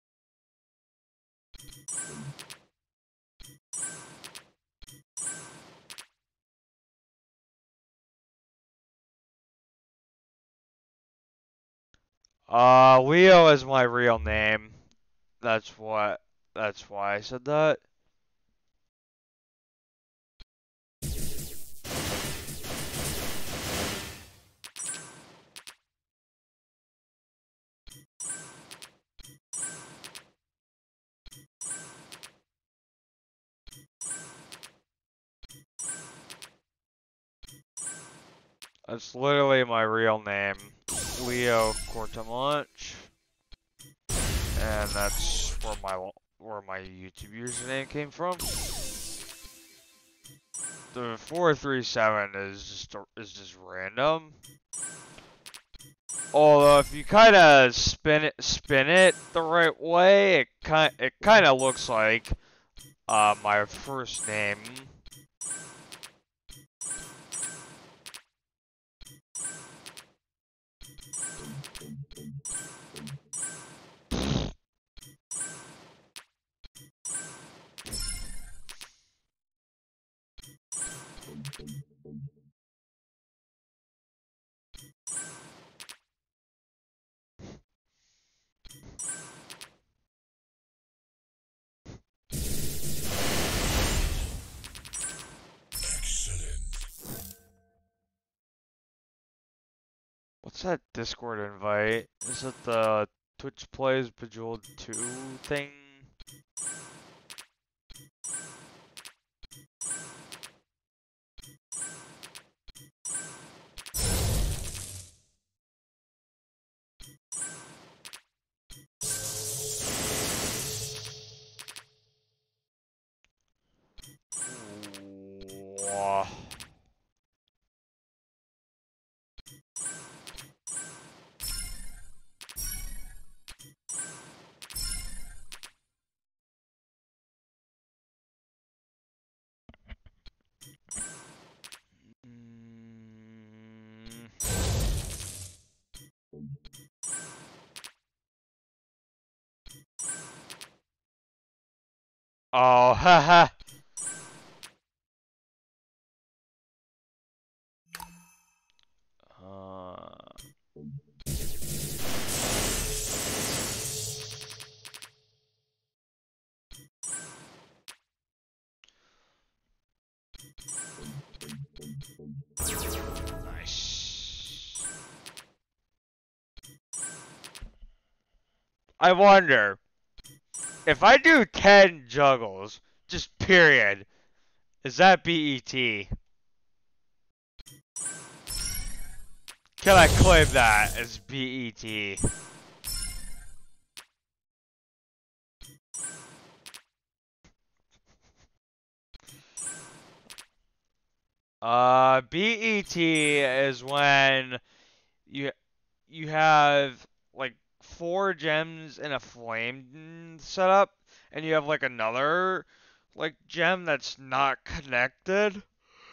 Leo is my real name. That's what. That's why I said that. That's literally my real name, Leo Cortamonch, and that's where my YouTube username came from. The 437 is just random. Although if you kind of spin it the right way, it kind of looks like my first name. What's that Discord invite? Is it the Twitch Plays Bejeweled 2 thing? Wah. Oh, haha. Nice. I wonder if I do 10 juggles, just period, is that BET? Can I claim that as BET? BET is when you have like 4 gems in a flame setup, and you have like another like gem that's not connected,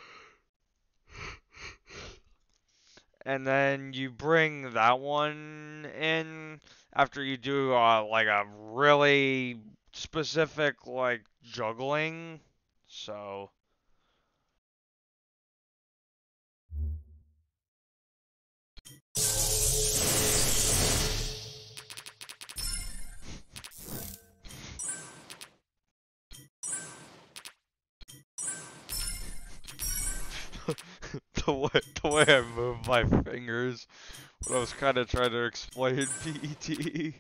and then you bring that one in after you do like a really specific like juggling. So the way I move my fingers when I was kind of trying to explain BET.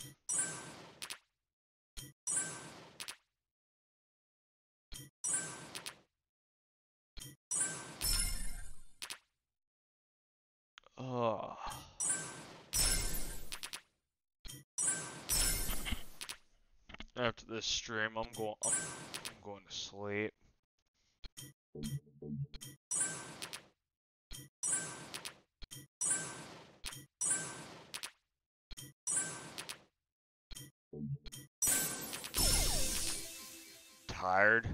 Oh. After this stream, I'm going to sleep. Tired.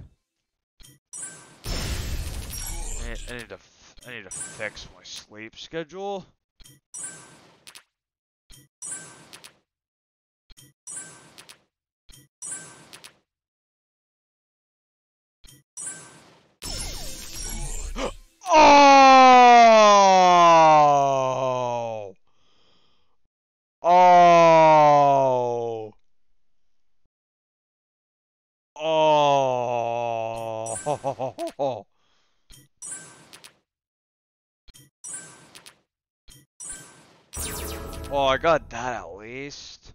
I need to fix my sleep schedule. Oh! Oh! Well, I got that at least.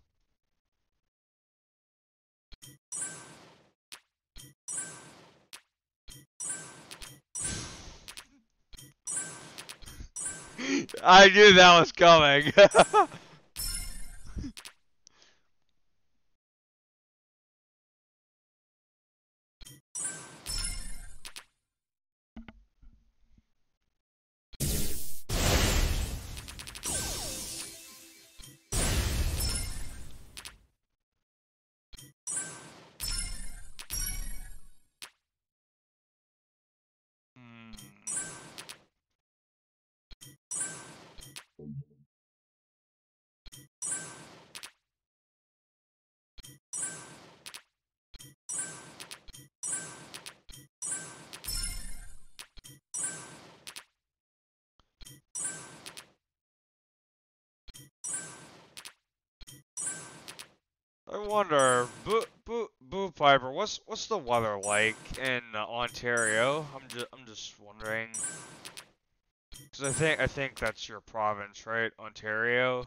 I knew that was coming. I wonder, Boo Piper, what's the weather like in Ontario? I'm just wondering, because I think that's your province, right? Ontario.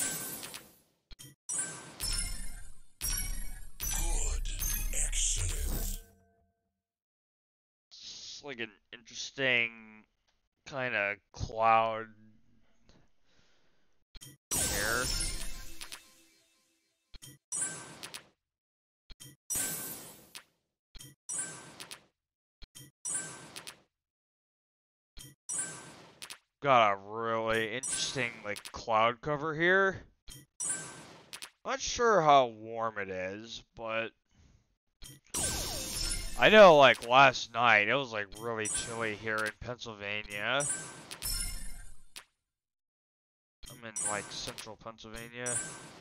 Good. Excellent. It's like an interesting kind of cloud air. Got a really interesting like cloud cover here. Not sure how warm it is, but I know like last night it was like really chilly here in Pennsylvania. I'm in like central Pennsylvania.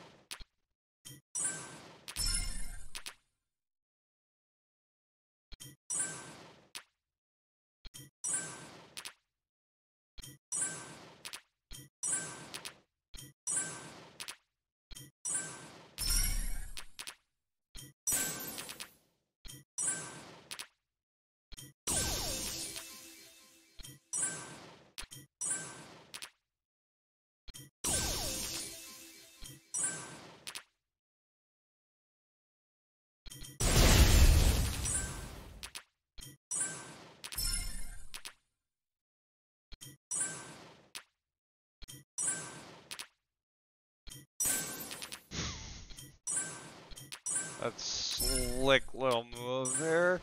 That's slick little move there.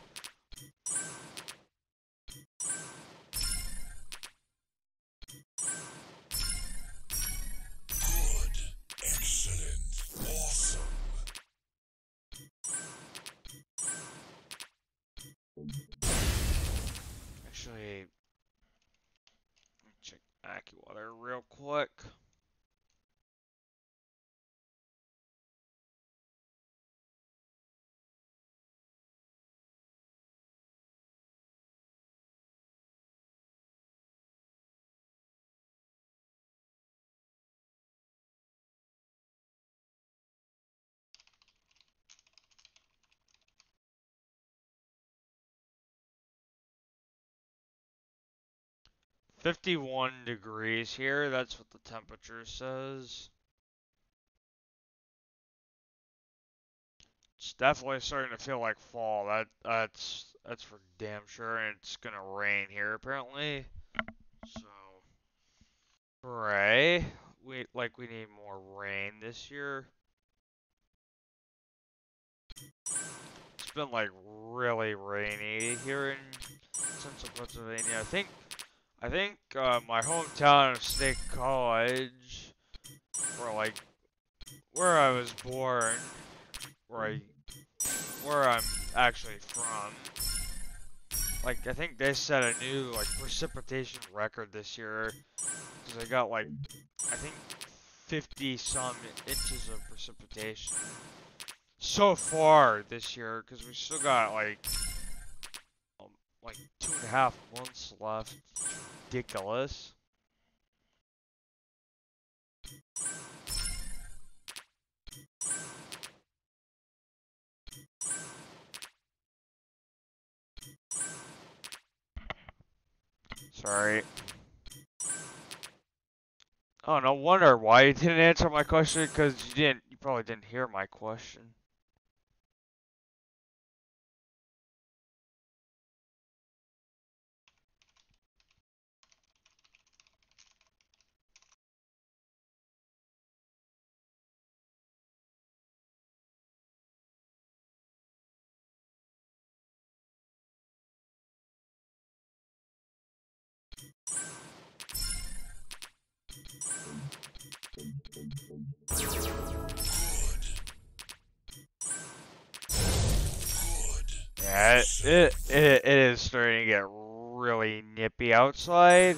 Good. Excellent. Awesome. Actually, let me check AccuWeather real quick. "51 degrees here, that's what the temperature says. It's definitely starting to feel like fall. That's for damn sure, and it's gonna rain here apparently. So, pray we need more rain this year. It's been like really rainy here in central Pennsylvania. I think my hometown of State College, where I was born, where I where I'm actually from. Like, I think they set a new, like, precipitation record this year. Because they got, like, I think 50-some inches of precipitation. So far this year, because we still got, like 2.5 months left. It's ridiculous. Sorry. Oh, no wonder why you didn't answer my question, because you probably didn't hear my question. Yeah, it is starting to get really nippy outside.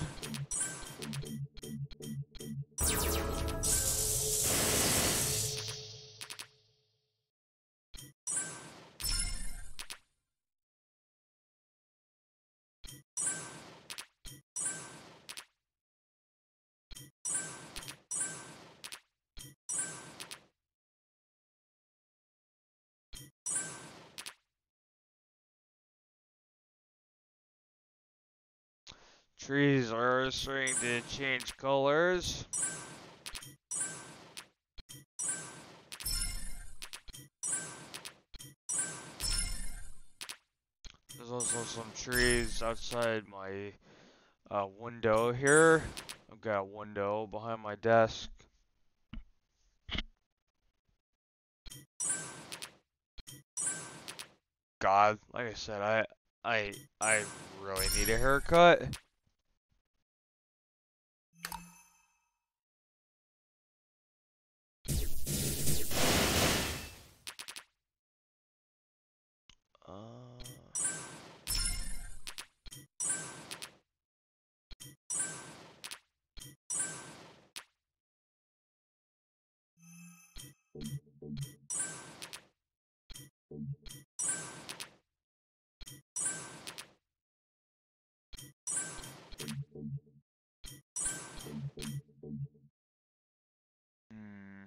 Trees are starting to change colors. There's also some trees outside my window here. I've got a window behind my desk. God, like I said, I really need a haircut. Hmm.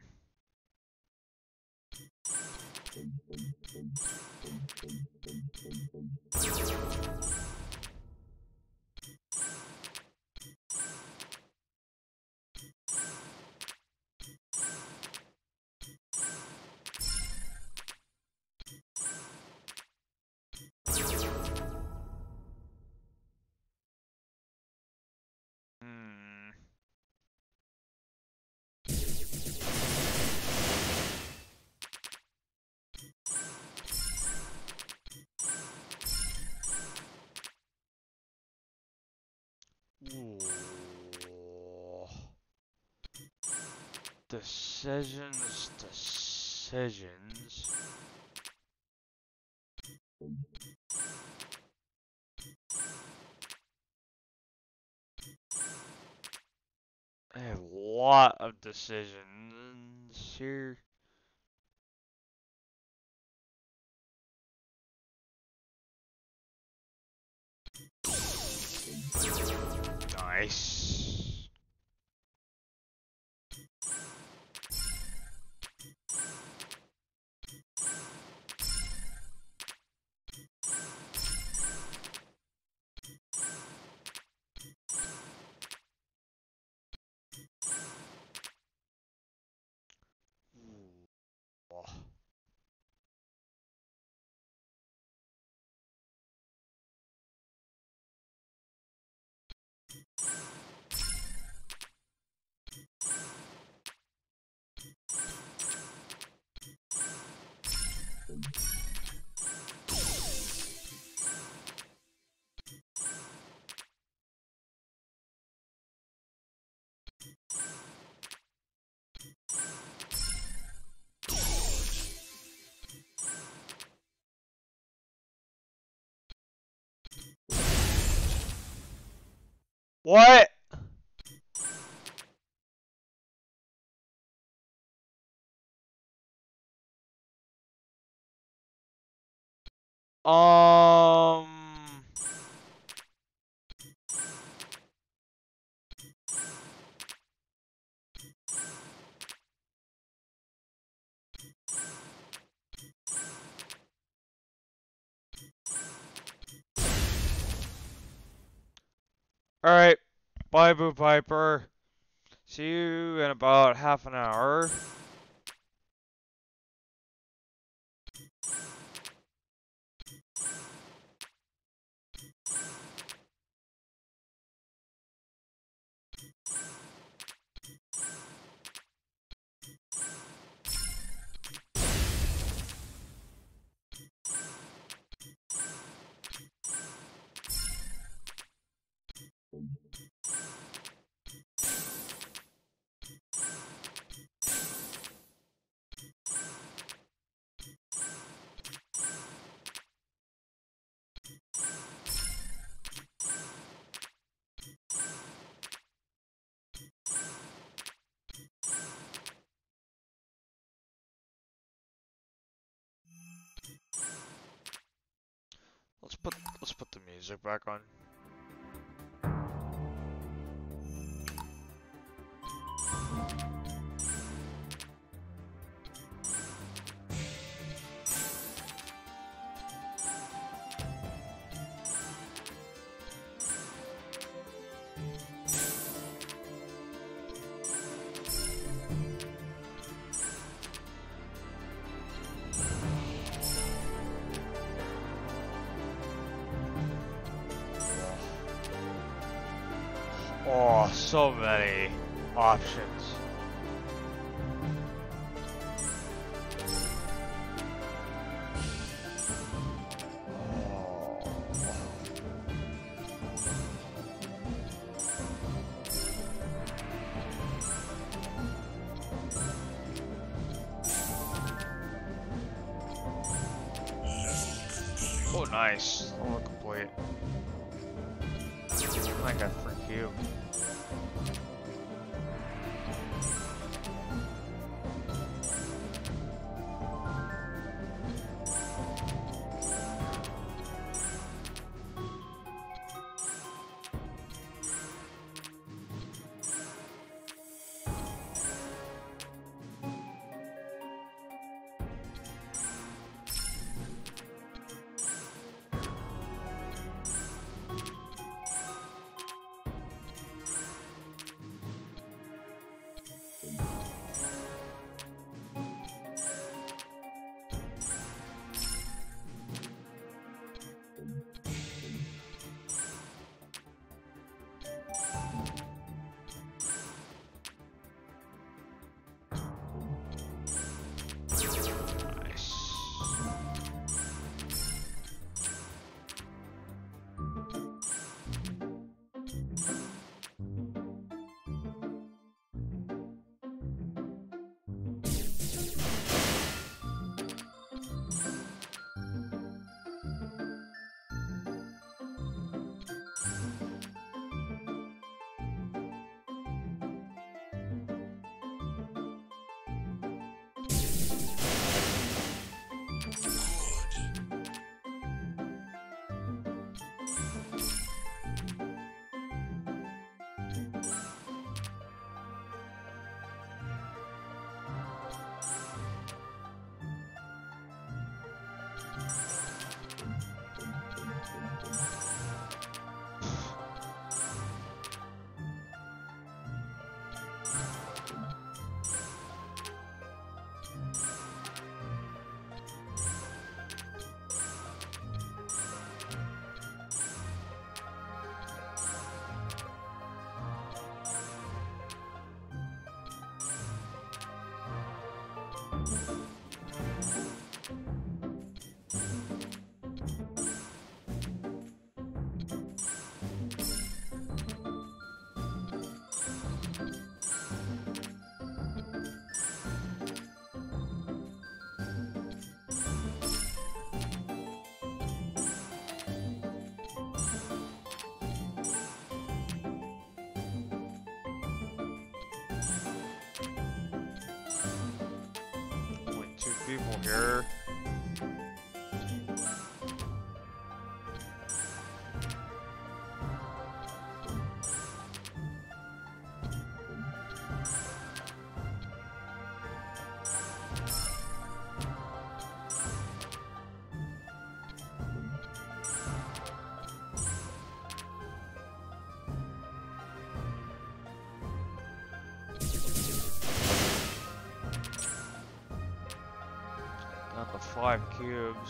Hmm. Ooh. Decisions. I have a lot of decisions here. Nice. Ooh. What? Um. Alright, bye Boo Piper. See you in about half an hour. Let's put the music back on. Oh, so many options. Oh, nice. Level complete. I got free cube. People here. 5 cubes.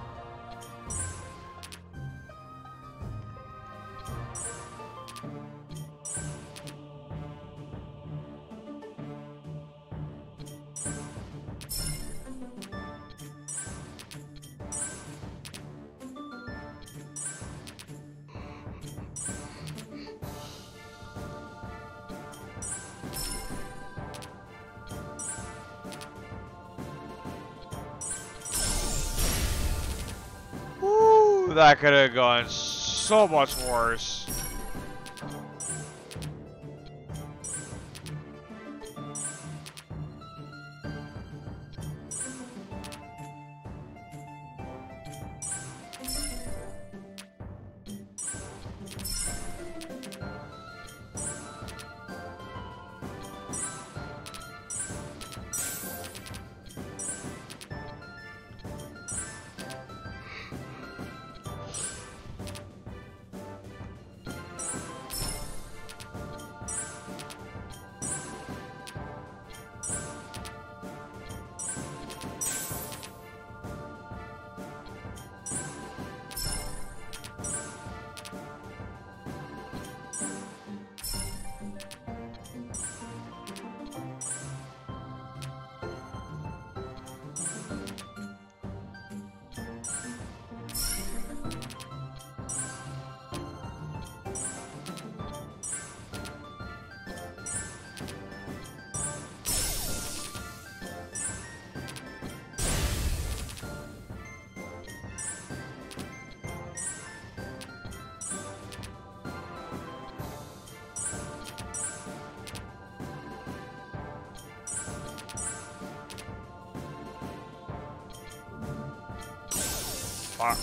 Woo, that could have gone so much worse. Fuck.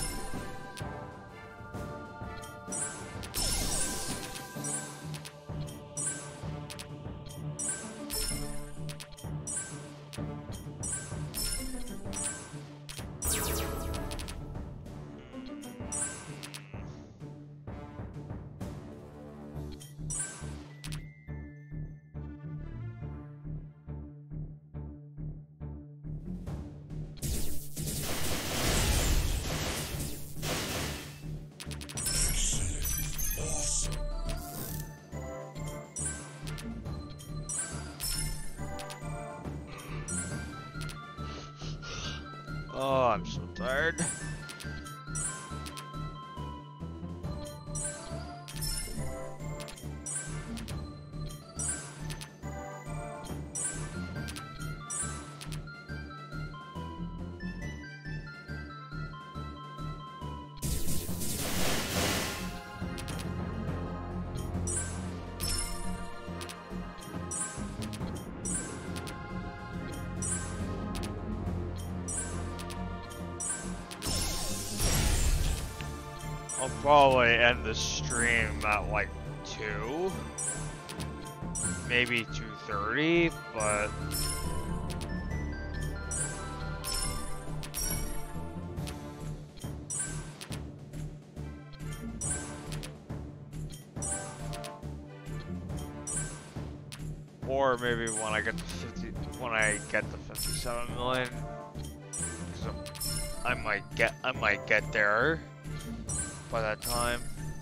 Oh, I'm so tired. I'll probably end the stream at like 2, maybe 2:30, but or maybe when I get to 57 million, 'cause I might get there by that time.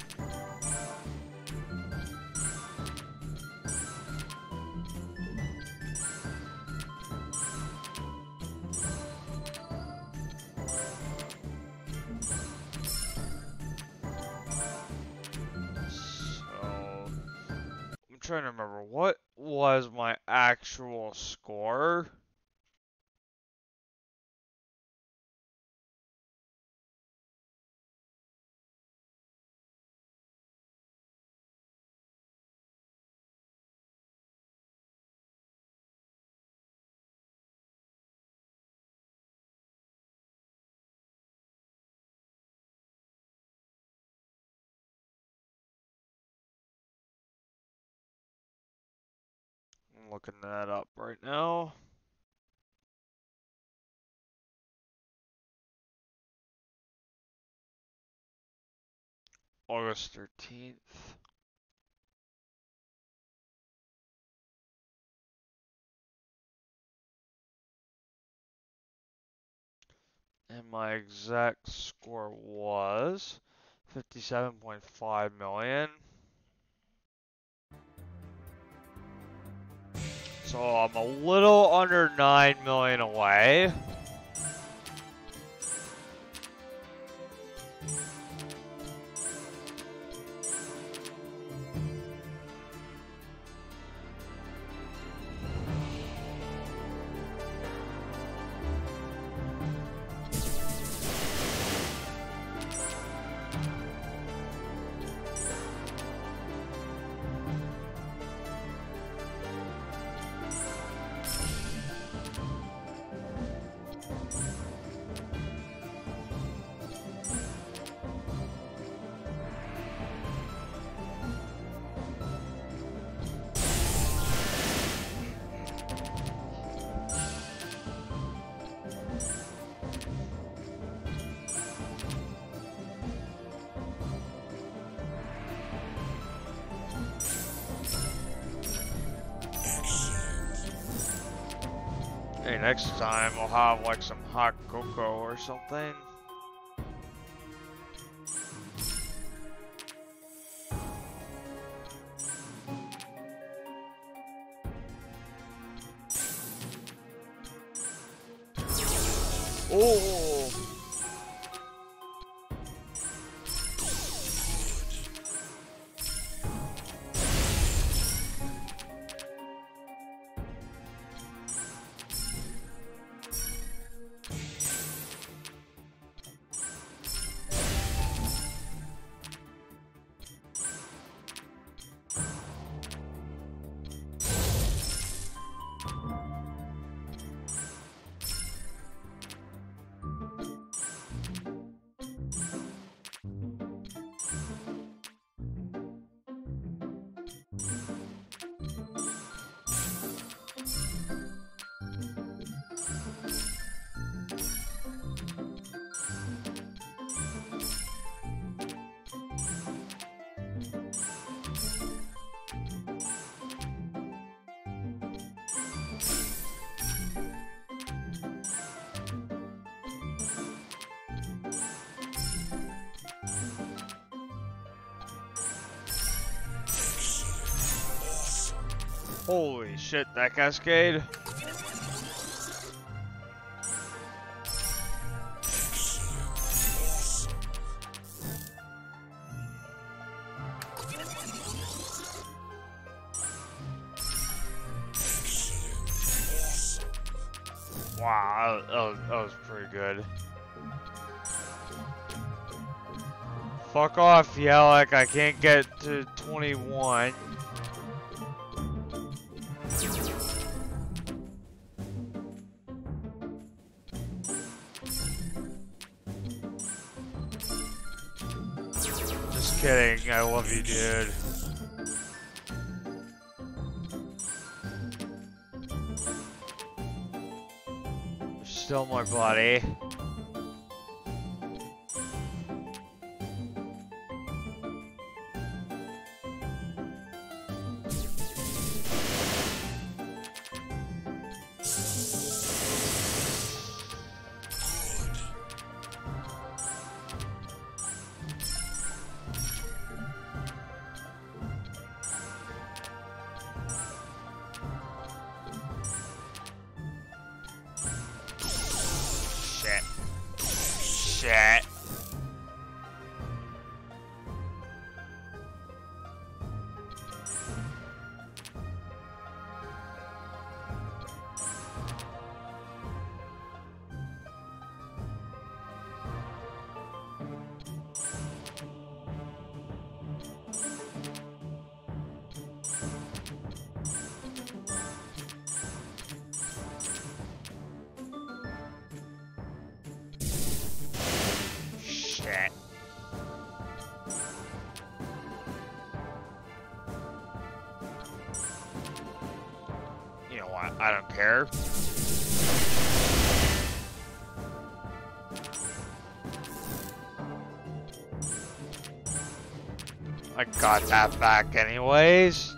So I'm trying to remember what was my actual score. I'm looking that up right now. August 13th. And my exact score was 57.5 million. So I'm a little under 9 million away. Hey, next time we'll have like some hot cocoa or something. Oh! Holy shit, that cascade. Wow, that was pretty good. Fuck off, Yelek, I can't get to 21. Just kidding, I love you, dude. You're still my buddy. Shit. Shit. You know what? I don't care. I got that back anyways.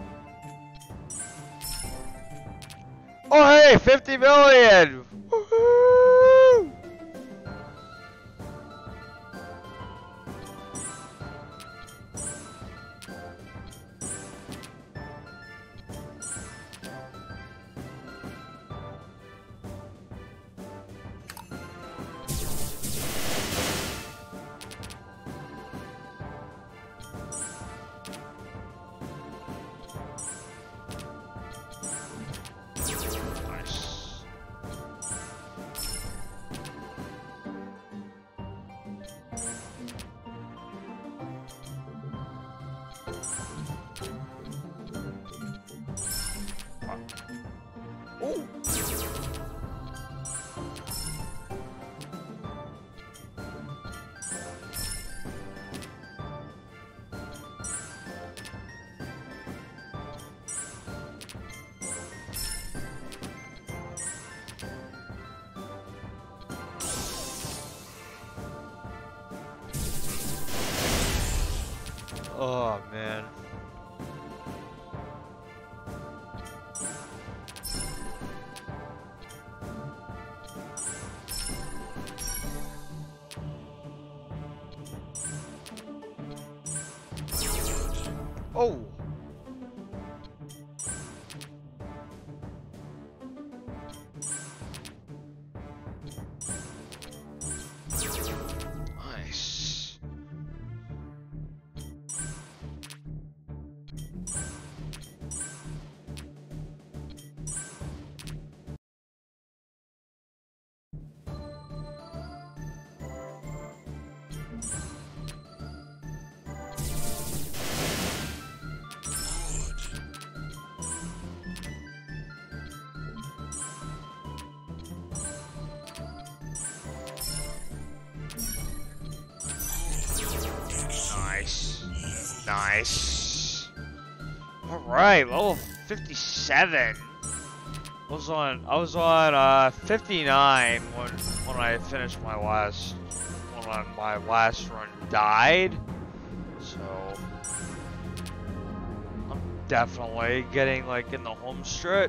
Oh hey, 50 million! Woohoo! Oh man. Oh. Nice. Nice. Nice. Alright, level 57. I was on 59 when I finished my last when my last run died. So I'm definitely getting like in the home stretch.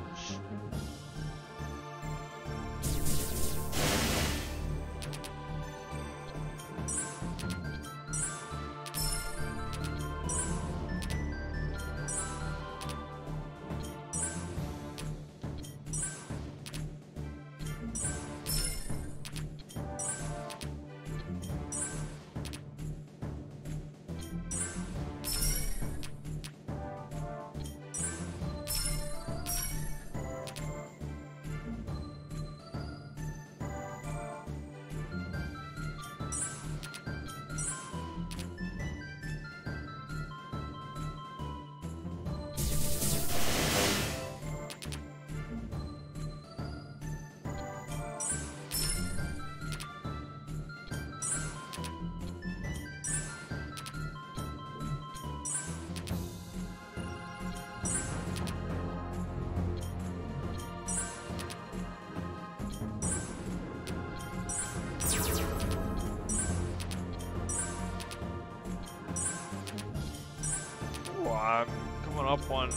I'm coming up on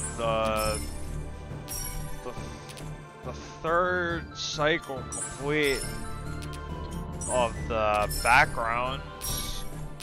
the third cycle complete of the backgrounds.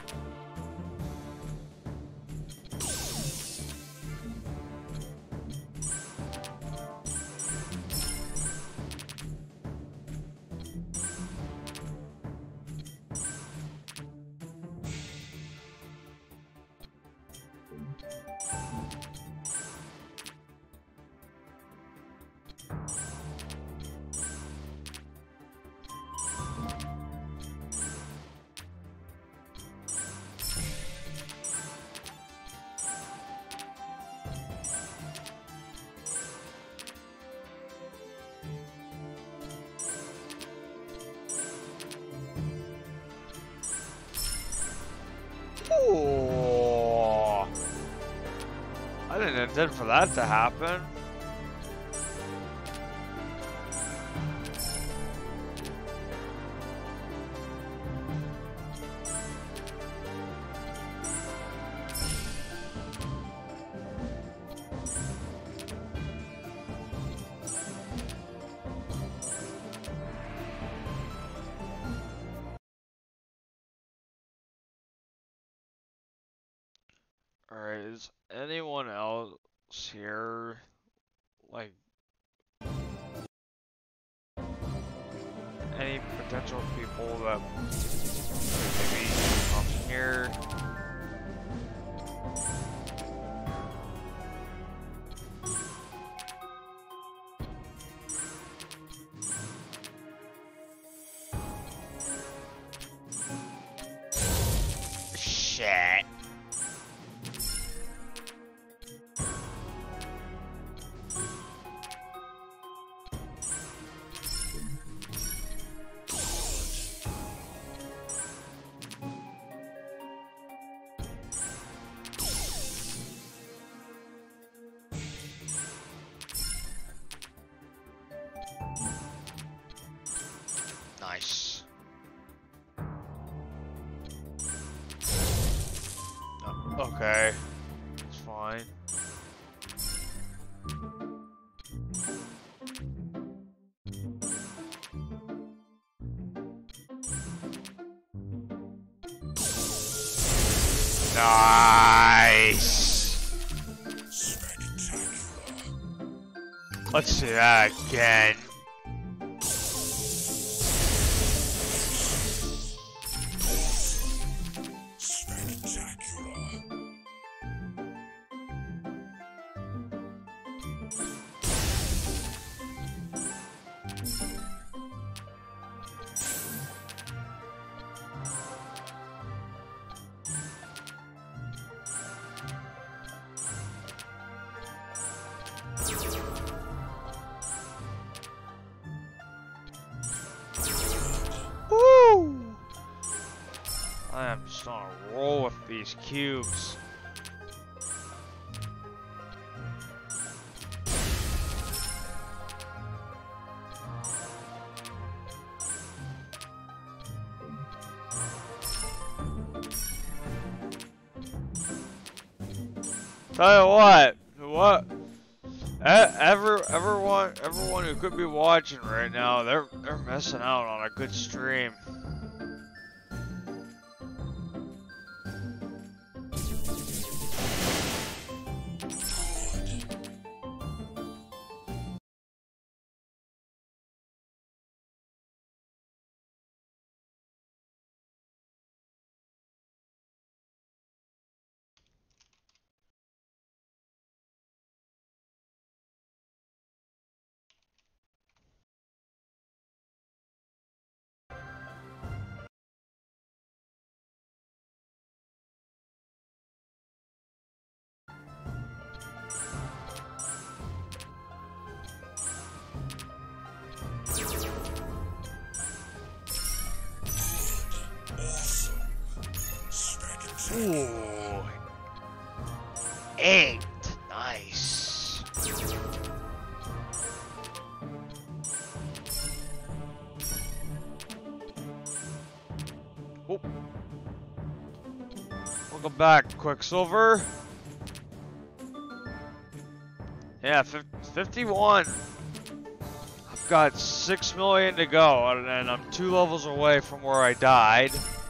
Ooh. I didn't intend for that to happen. Alright, is anyone else here, like, any potential people that maybe come here? Shit. Nice. Okay. It's fine. Nice! Let's do that again. Woo! I am just on a roll with these cubes. Tell you what? Everyone who could be watching right now, they're missing out on a good stream. Ooh. 8. Nice. Oh. Welcome back, Quicksilver. Yeah, 51. I've got 6 million to go, and I'm 2 levels away from where I died.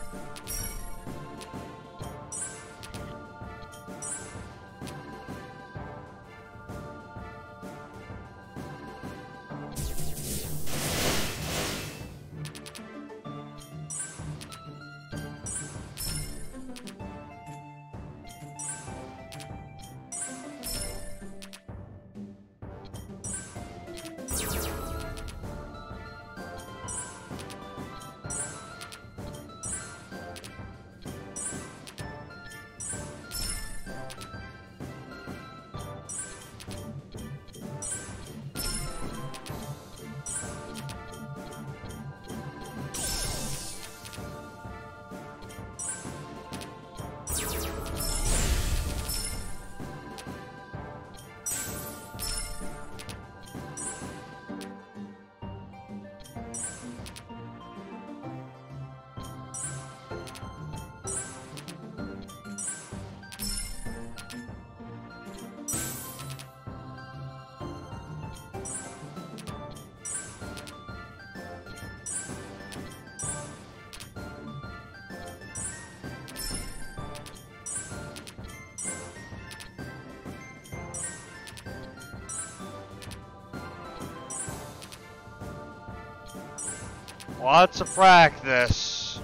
Lots of practice.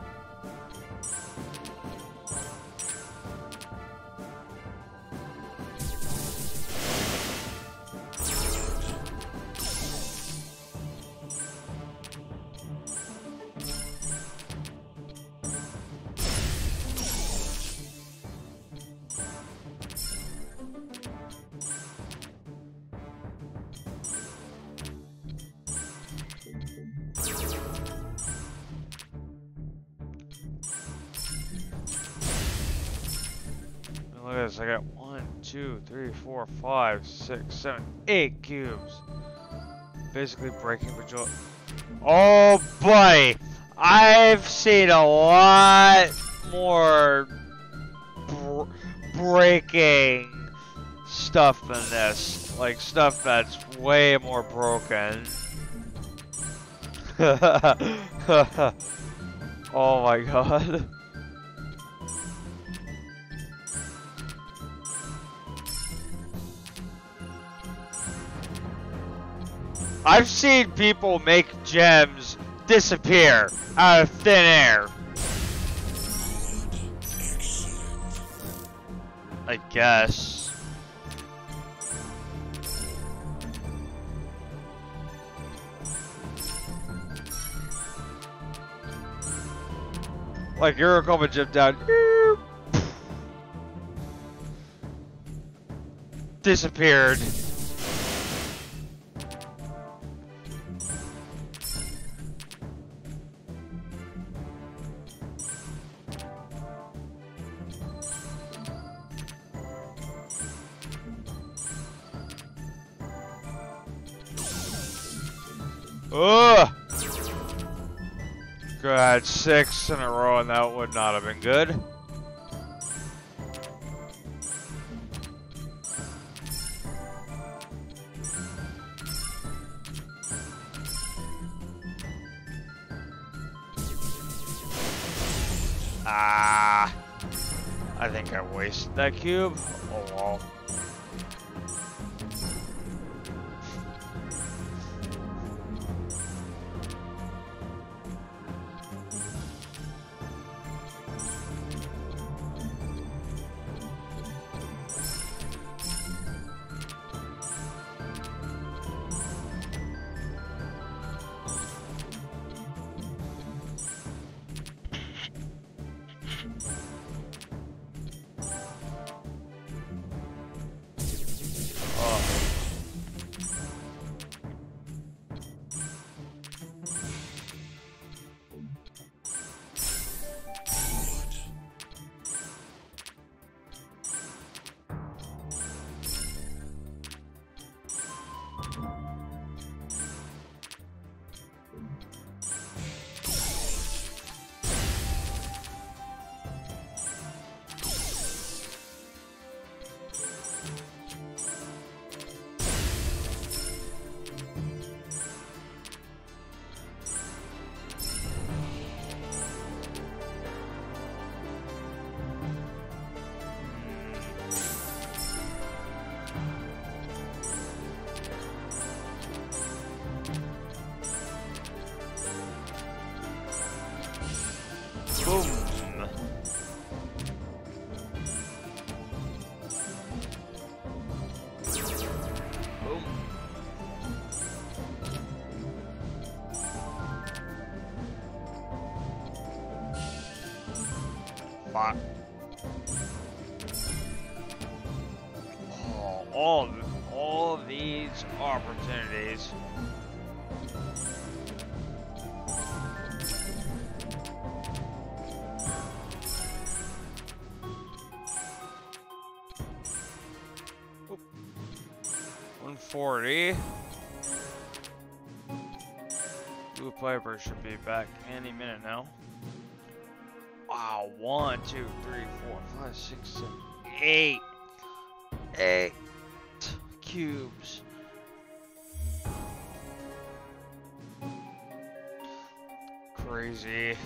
Look at this, I got 1, 2, 3, 4, 5, 6, 7, 8 cubes. Basically breaking Bejeweled. Oh boy! I've seen a lot more breaking stuff than this. Like, stuff that's way more broken. Oh my god. I've seen people make gems disappear out of thin air. I guess. Like, you're gonna jump down. Disappeared. Ugh! God, 6 in a row and that would not have been good. Ah! I think I wasted that cube. Oh well. Boom. Boom. Fuck. Oh, all of these opportunities. Oop. 140. Blue Piper should be back any minute now. Wow, 1, 2, 3, 4, 5, 6, 7, 8. 8 cubes. Crazy.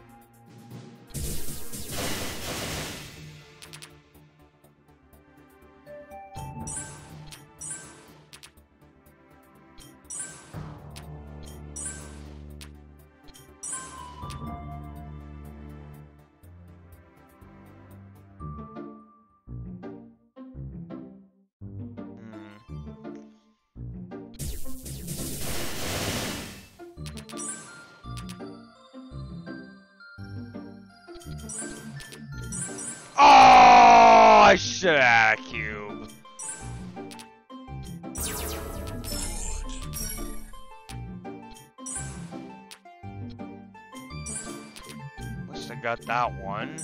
Oh, I should have had a cube. Must have got that one.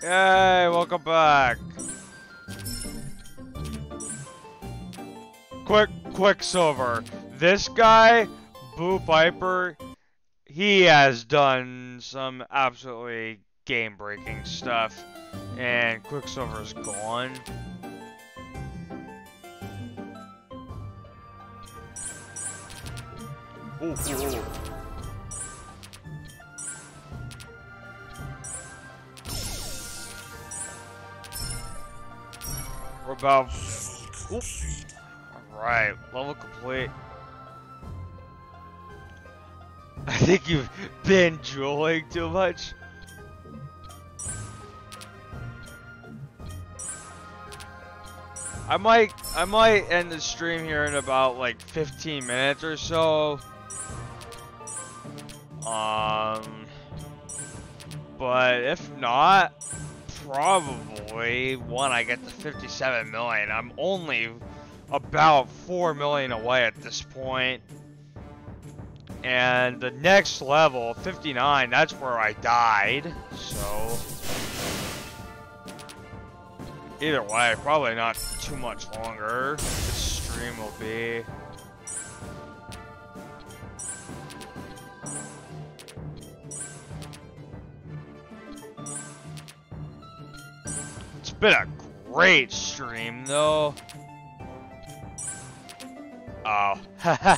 Yay, welcome back. Quicksilver. This guy, Boo Viper, he has done some absolutely game-breaking stuff. And Quicksilver's gone. Ooh, ooh. We're about... Alright, level complete. I think you've been drooling too much. I might end the stream here in about like 15 minutes or so. But if not, probably when I get to 57 million. I'm only about 4 million away at this point. And the next level, 59, that's where I died. So either way, probably not too much longer this stream will be. It's been a great stream though. Oh, haha.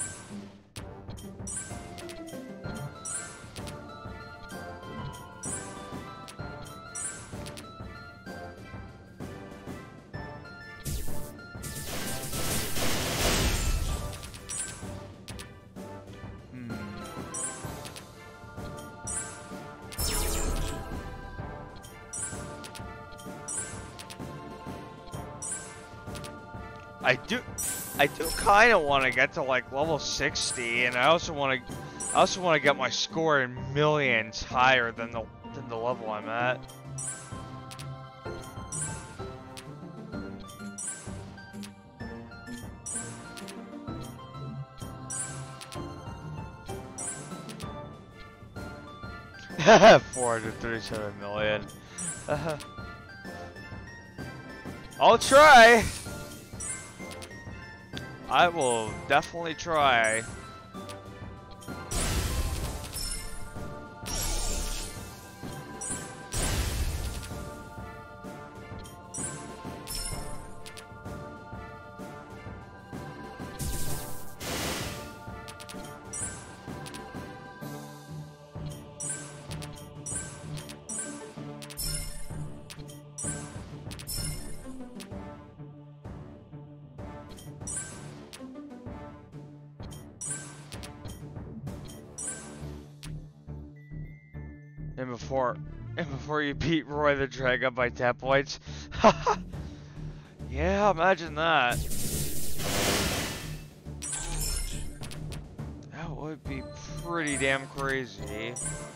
I do kind of want to get to like level 60, and I also want to get my score in millions higher than the level I'm at. $437 million. I'll try. I will definitely try. And before you beat Roy the Dragon by 10 points. Yeah, imagine that. That would be pretty damn crazy.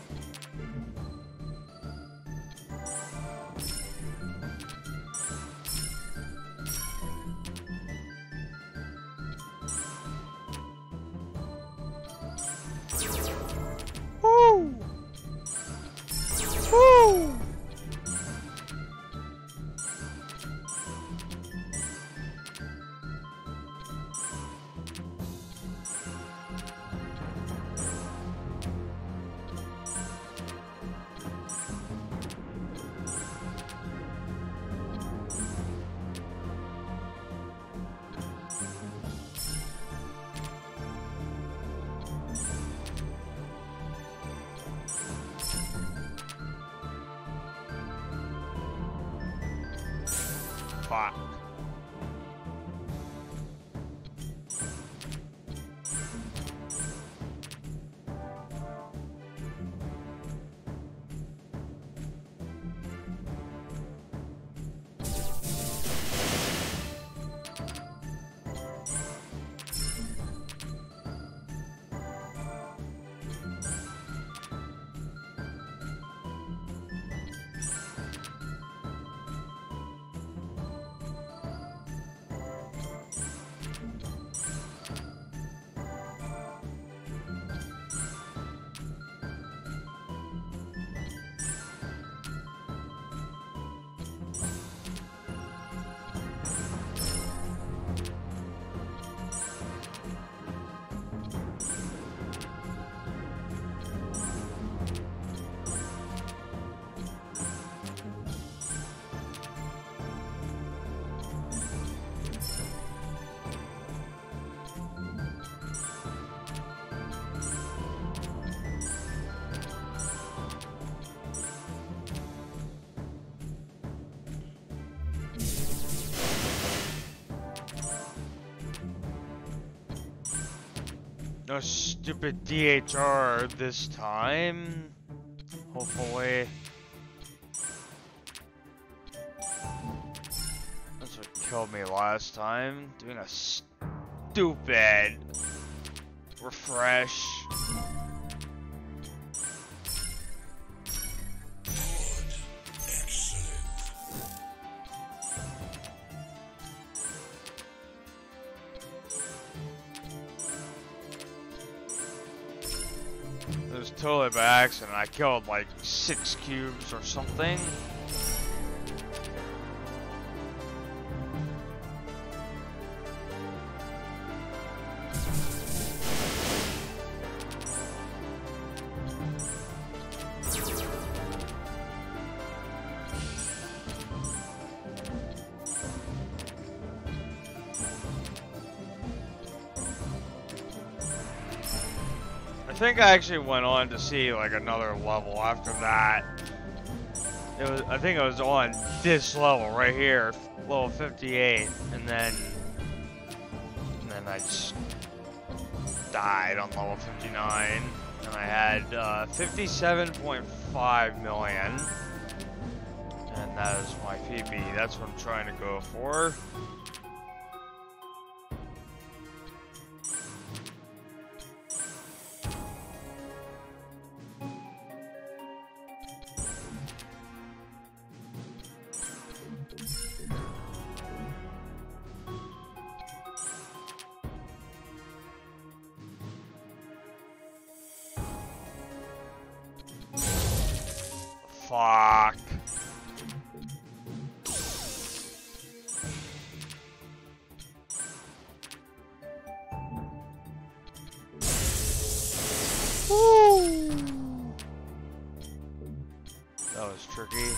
Woo! Woo! Fuck. No stupid DHR this time. Hopefully. That's what killed me last time. Doing a stupid refresh. It was totally by accident. I killed like 6 cubes or something. I think I actually went on to see like another level after that. I think it was on this level right here, level 58, and then I just died on level 59, and I had 57.5 million, and that is my PB. That's what I'm trying to go for. Fuck. Woo. That was tricky.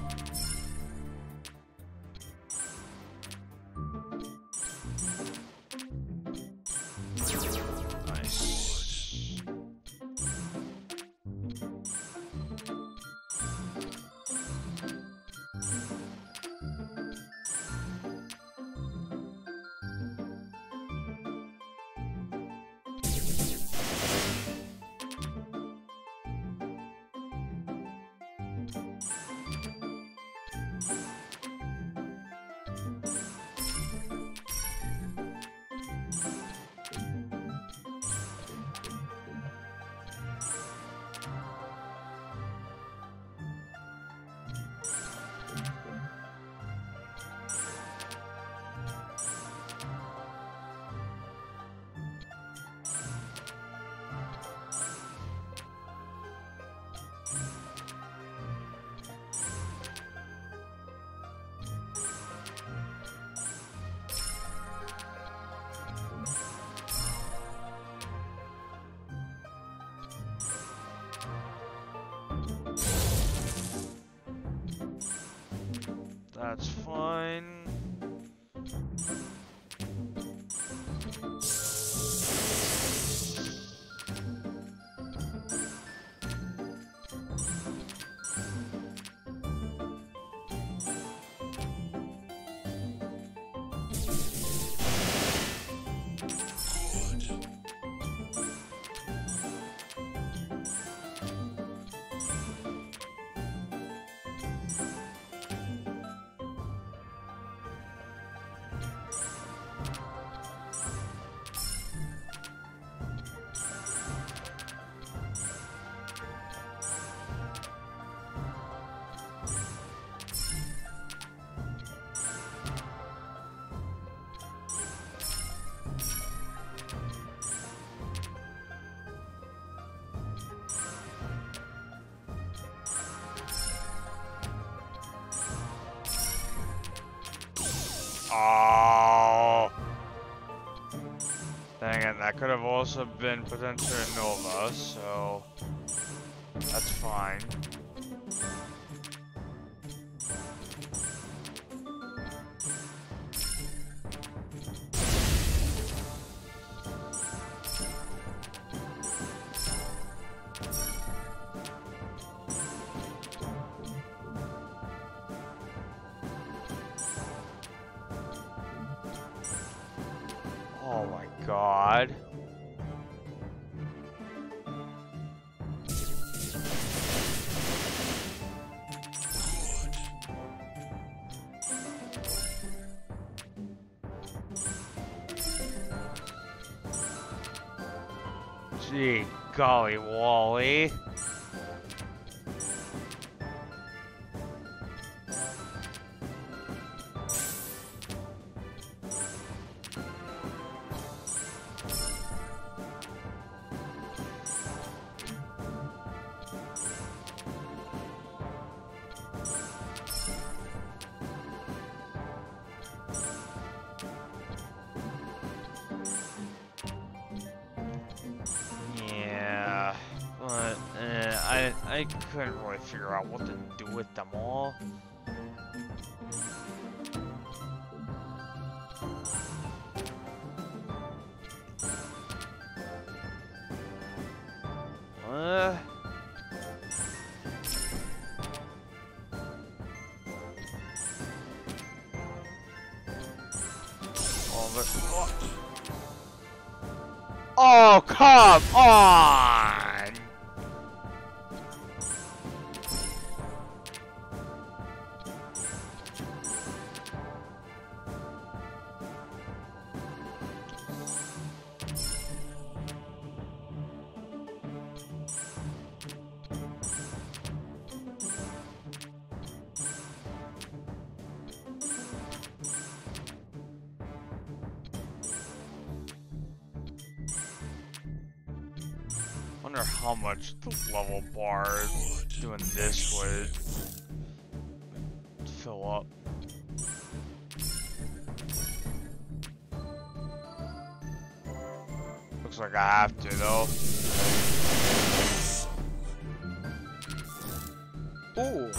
That's fine. Oh, dang it, that could have also been potentially a Nova, so that's fine. Oh my god. Gee, golly, Wally. Yeah, but I couldn't really figure out what to do with them all. Oh, come on! Wonder how much the level bar doing this would fill up. Looks like I have to though. Ooh.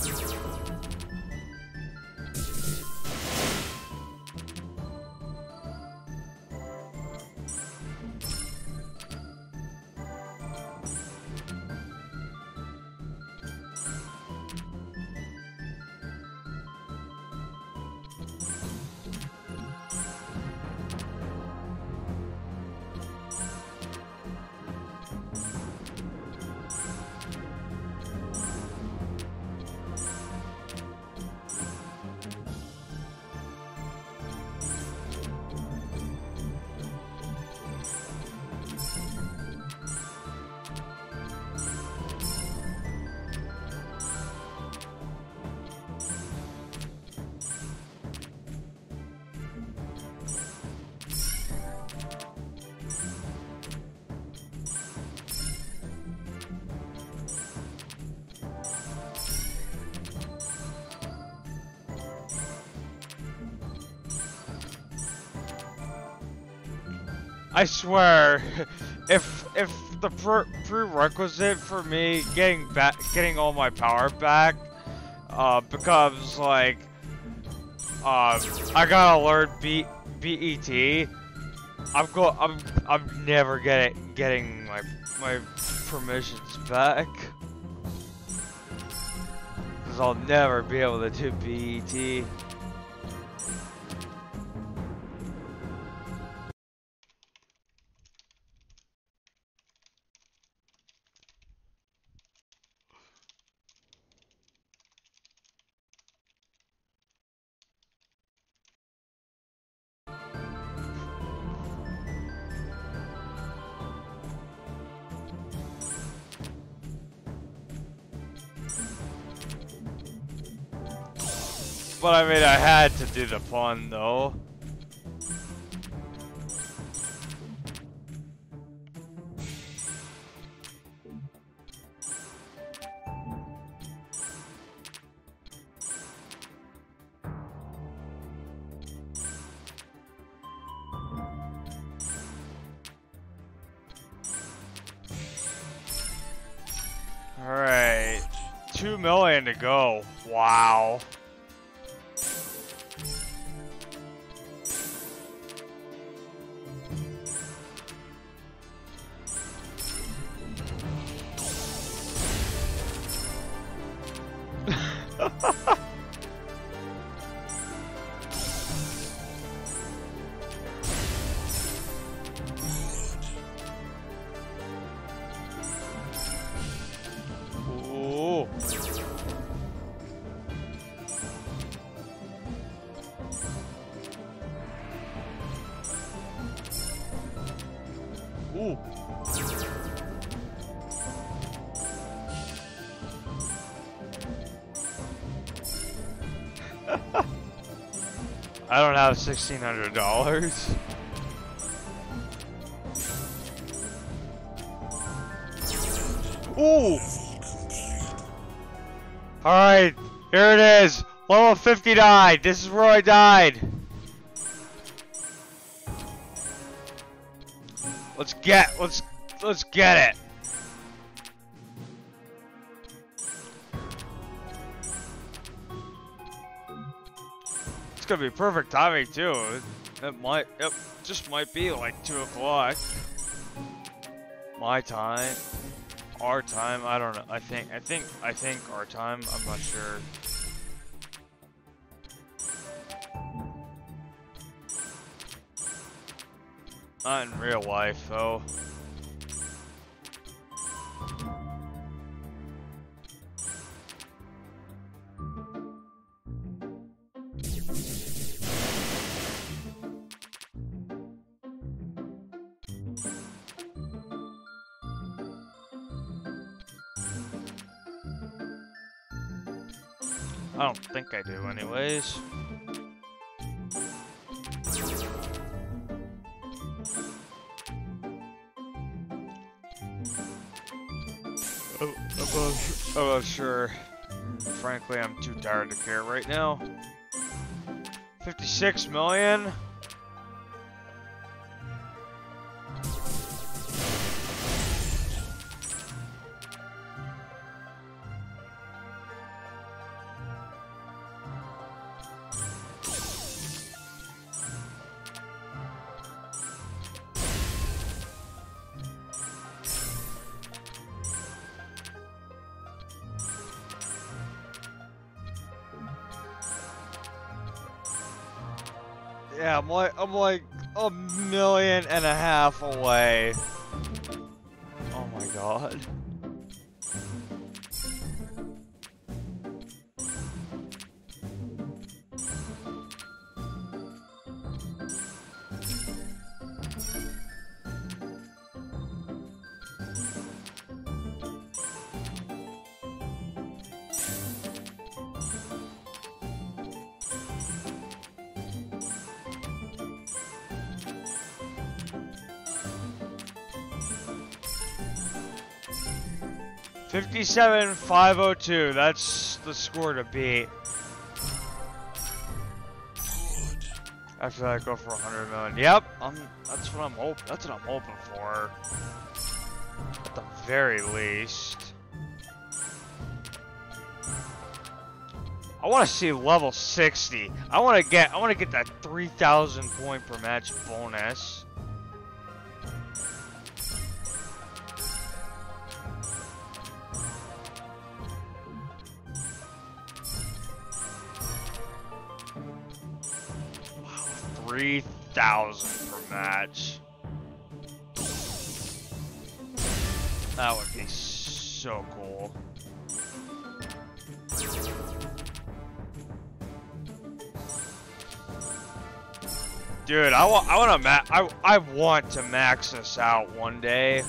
I swear, if the prerequisite for me getting all my power back, becomes like, I gotta learn BET, I'm never getting my permissions back, cause I'll never be able to do BET. But I mean, I had to do the fun though. All right, 2 million to go. Wow. Ooh. Ooh. I don't have $1,600. Ooh! Alright, here it is. Level 59. This is where I died. Let's get it. It's gonna be perfect timing too. It just might be like 2 o'clock. My time. Our time, I don't know. I think our time. I'm not sure. Not in real life, though. I don't think I do, anyways. I'm not sure. Frankly, I'm too tired to care right now. 56 million? Yeah, I'm like $1.5 million away. Oh my god. $57,502. That's the score to beat. After that, go for 100 million. Yep, that's what I'm hoping for. At the very least. I want to see level 60. I want to get that 3,000 point per match bonus. Wow, 3,000 per match. That would be so cool. Dude, I want to max this out one day.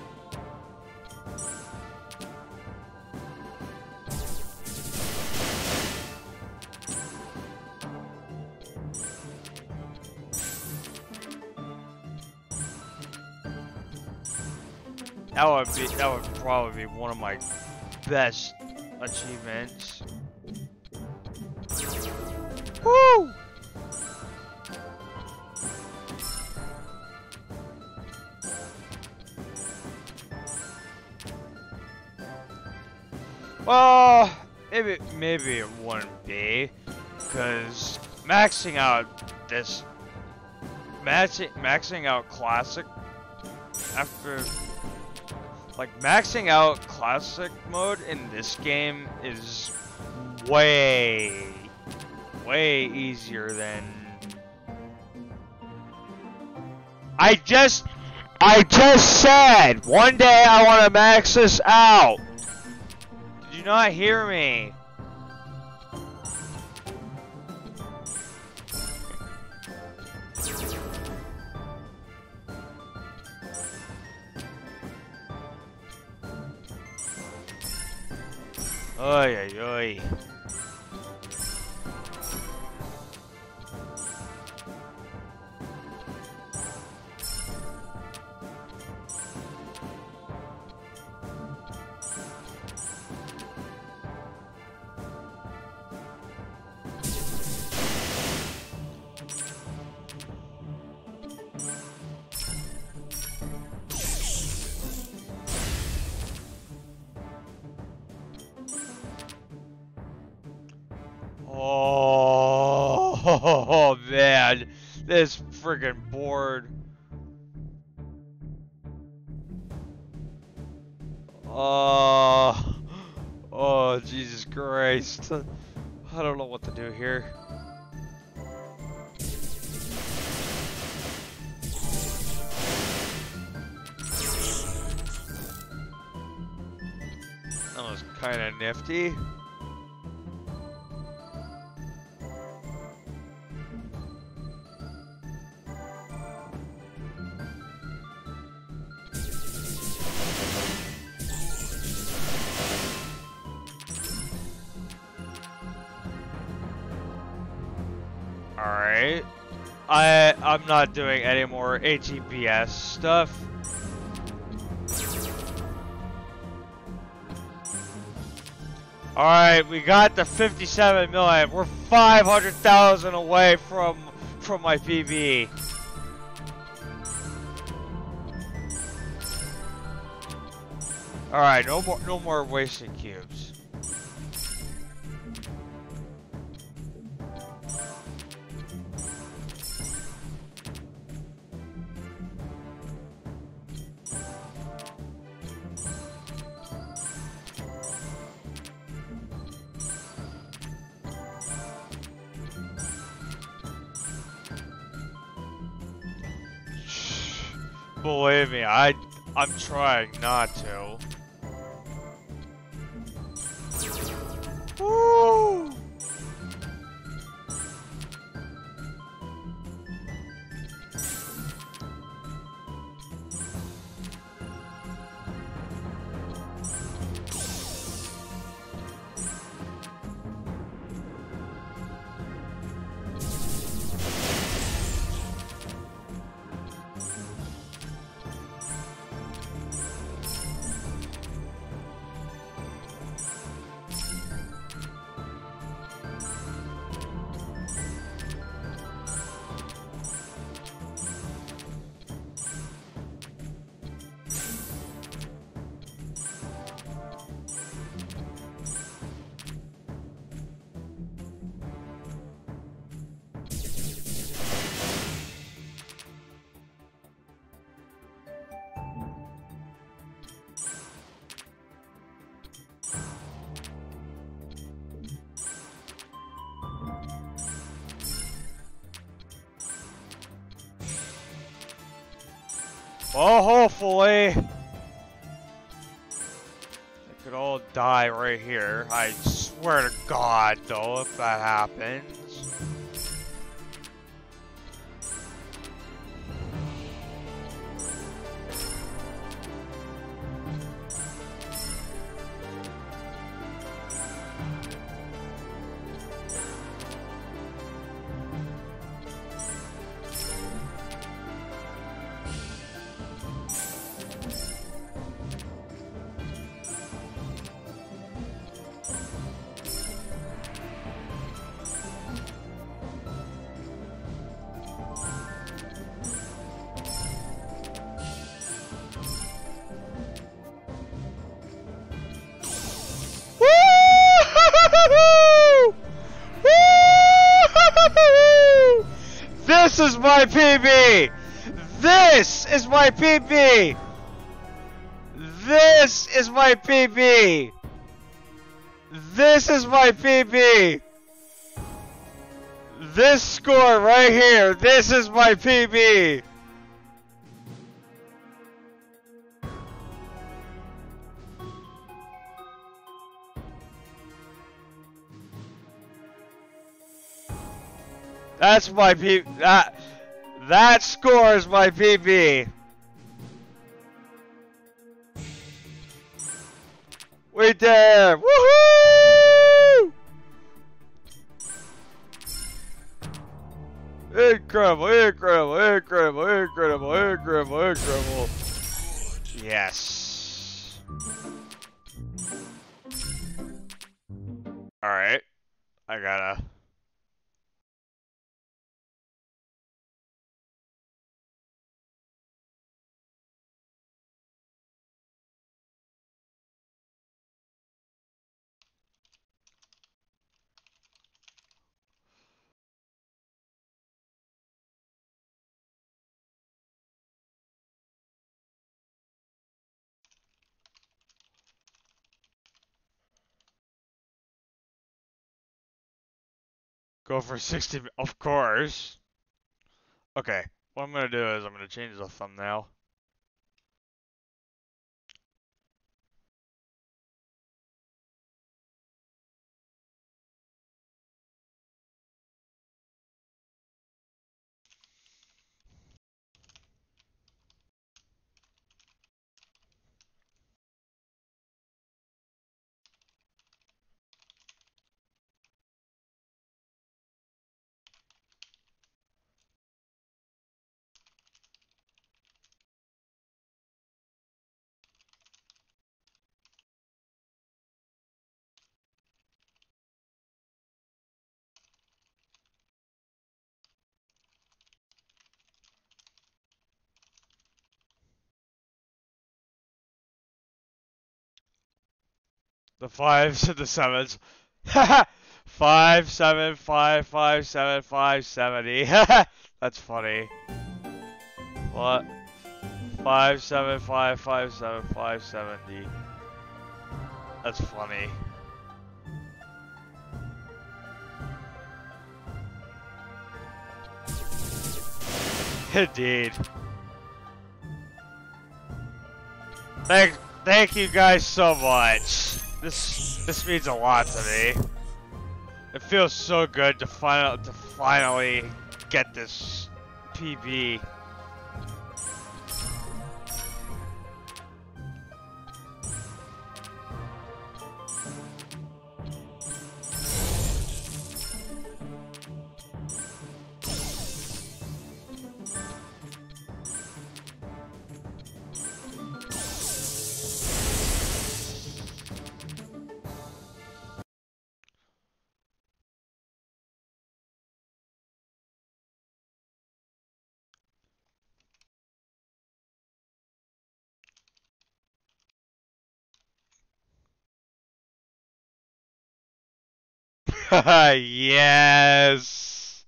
That would probably be one of my best achievements. Woo! Well, maybe it wouldn't be, because maxing out classic after, like, maxing out classic mode in this game is way easier than I just said. One day I want to max this out. Did you not hear me? Oy, oy, oy. Oh man, this friggin' board. Oh, oh Jesus Christ. I don't know what to do here. That was kind of nifty. Alright. I'm not doing any more HEBS stuff. Alright, we got the 57 million. We're 500,000 away from my PB. Alright, no more wasting cubes. Believe me, I'm trying not to. Woo! Well, hopefully, they could all die right here. I swear to God, though, if that happens. This is my PB! This is my PB! This is my PB! This is my PB! This score right here, this is my PB! That's my PB. That score is my PB. We did! Woohoo! Incredible, incredible, incredible, incredible, incredible, incredible. Yes. Alright. I gotta... Go for 60, of course. Okay, what I'm gonna do is I'm gonna change the thumbnail. The 5s and the 7s. 5, 7, 5, 5, 7, 5, 70. That's funny. What? 5, 7, 5, 5, 7, 5, 70. That's funny. Indeed. Thank you guys so much. This means a lot to me. It feels so good to finally get this PB. Yes.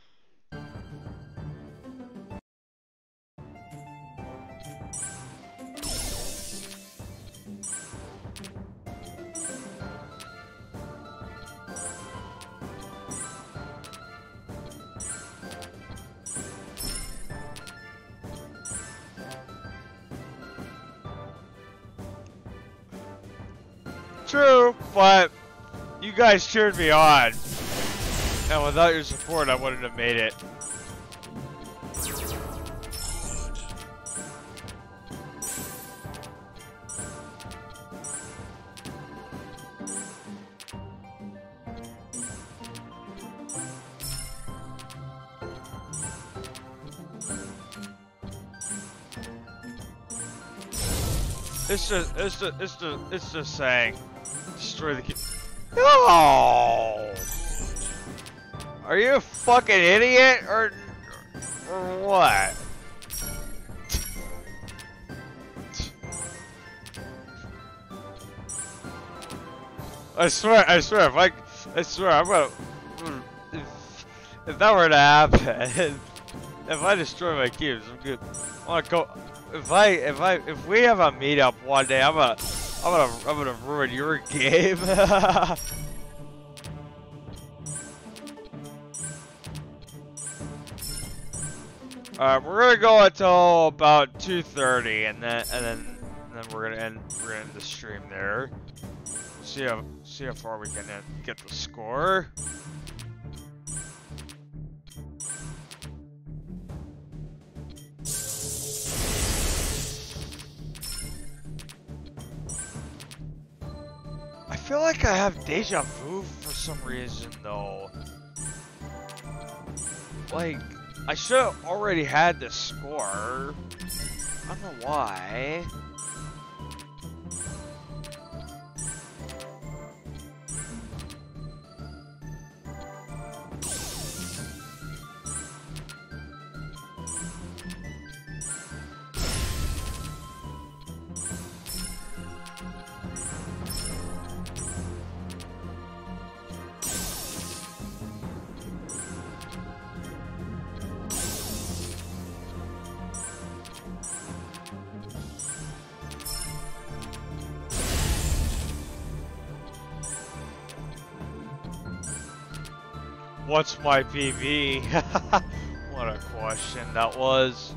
True, but you guys cheered me on. And without your support, I wouldn't have made it. It's just saying, destroy the kid. No! Are you a fucking idiot or what? I swear, I'm gonna. If that were to happen, if I destroy my cubes, I'm good. I wanna go. If we have a meetup one day, I'm gonna ruin your game. Alright, we're gonna go until about 2:30, and then we're gonna end the stream there. See how far we can get the score. I feel like I have deja vu for some reason though. Like, I should have already had the score. I don't know why. What's my PB? What a question that was.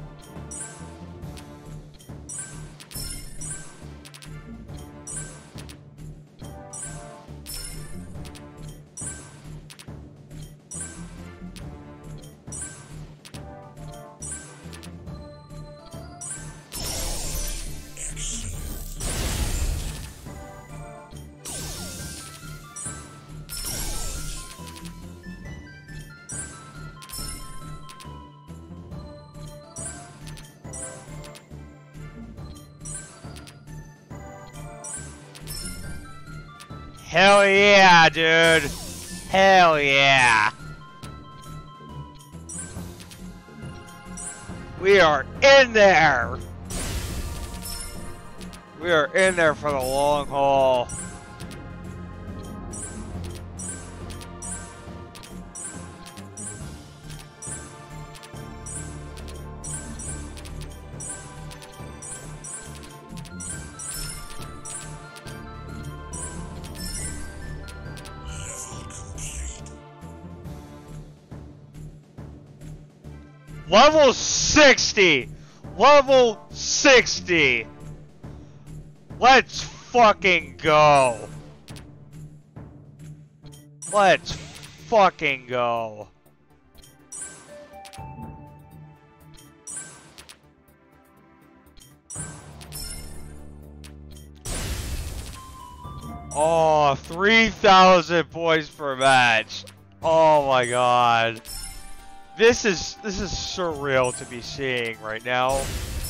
Hell yeah, dude! Hell yeah! We are in there! We are in there for the long haul. Level 60! Level 60! Let's fucking go! Let's fucking go! Oh, 3,000 points per match! Oh my god. This is surreal to be seeing right now.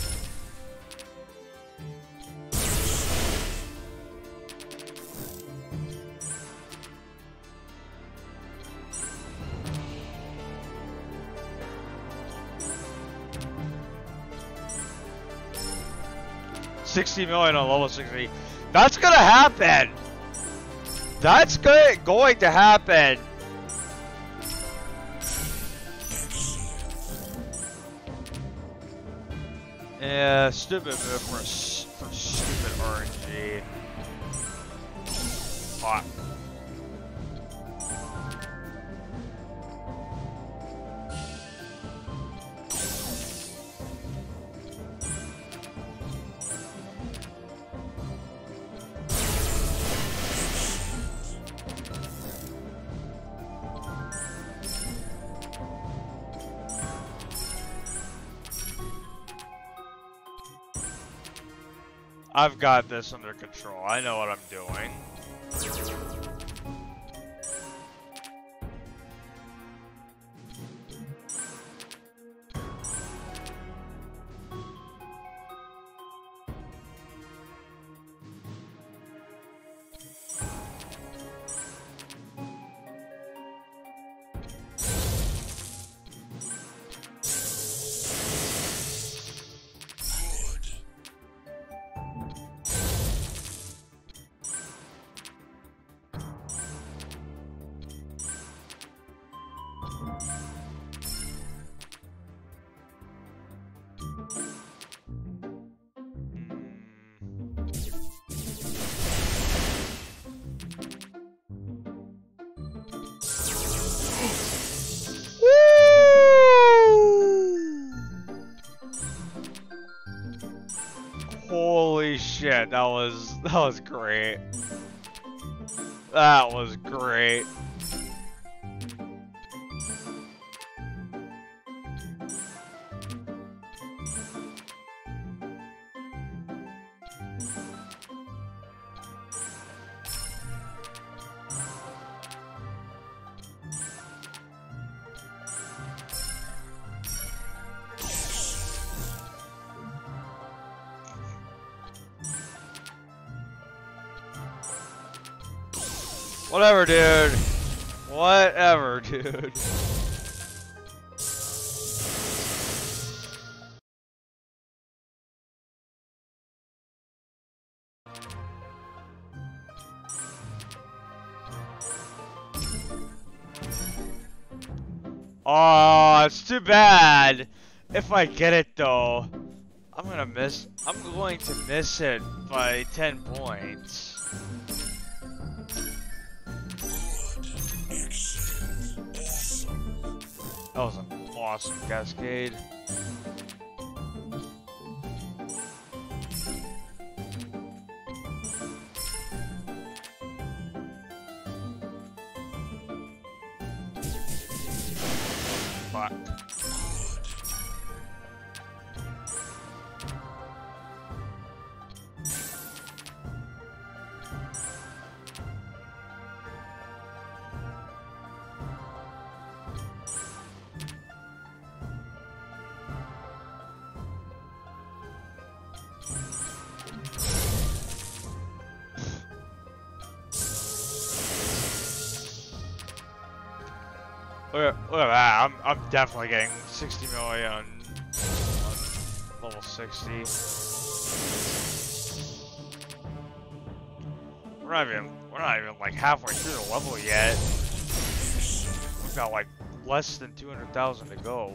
$60 million on level 60. That's gonna happen. That's going to happen. Yeah, stupid move for stupid RNG. Hot. I've got this under control. I know what I'm doing. Holy shit, that was great. That was great. Whatever, dude. Whatever, dude. Oh, it's too bad. If I get it though, I'm going to miss it by 10 points. Excellent. Awesome. That was an awesome cascade. Fuck. Look at that, I'm definitely getting 60 million on level 60. We're not even like halfway through the level yet. We've got like less than 200,000 to go.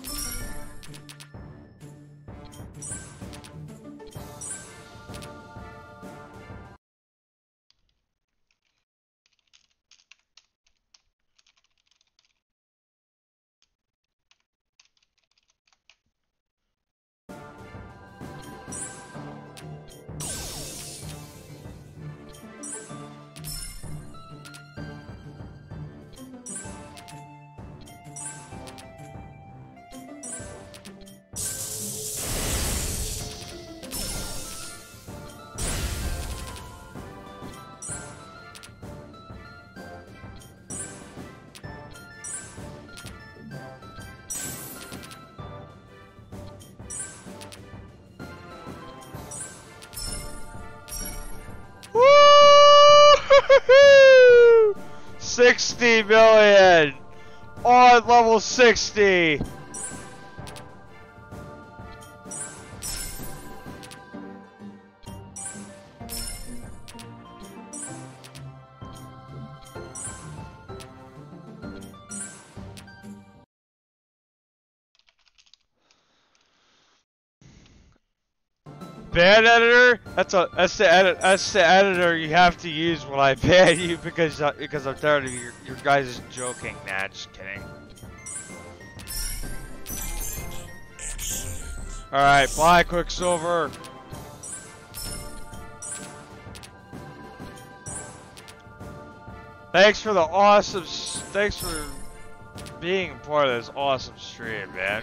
Woo! 60 million on level 60. Ban editor? That's the editor you have to use when I ban you because I'm tired of your guys' joking. Nah, just kidding. All right, bye, Quicksilver. Thanks for being part of this awesome stream, man.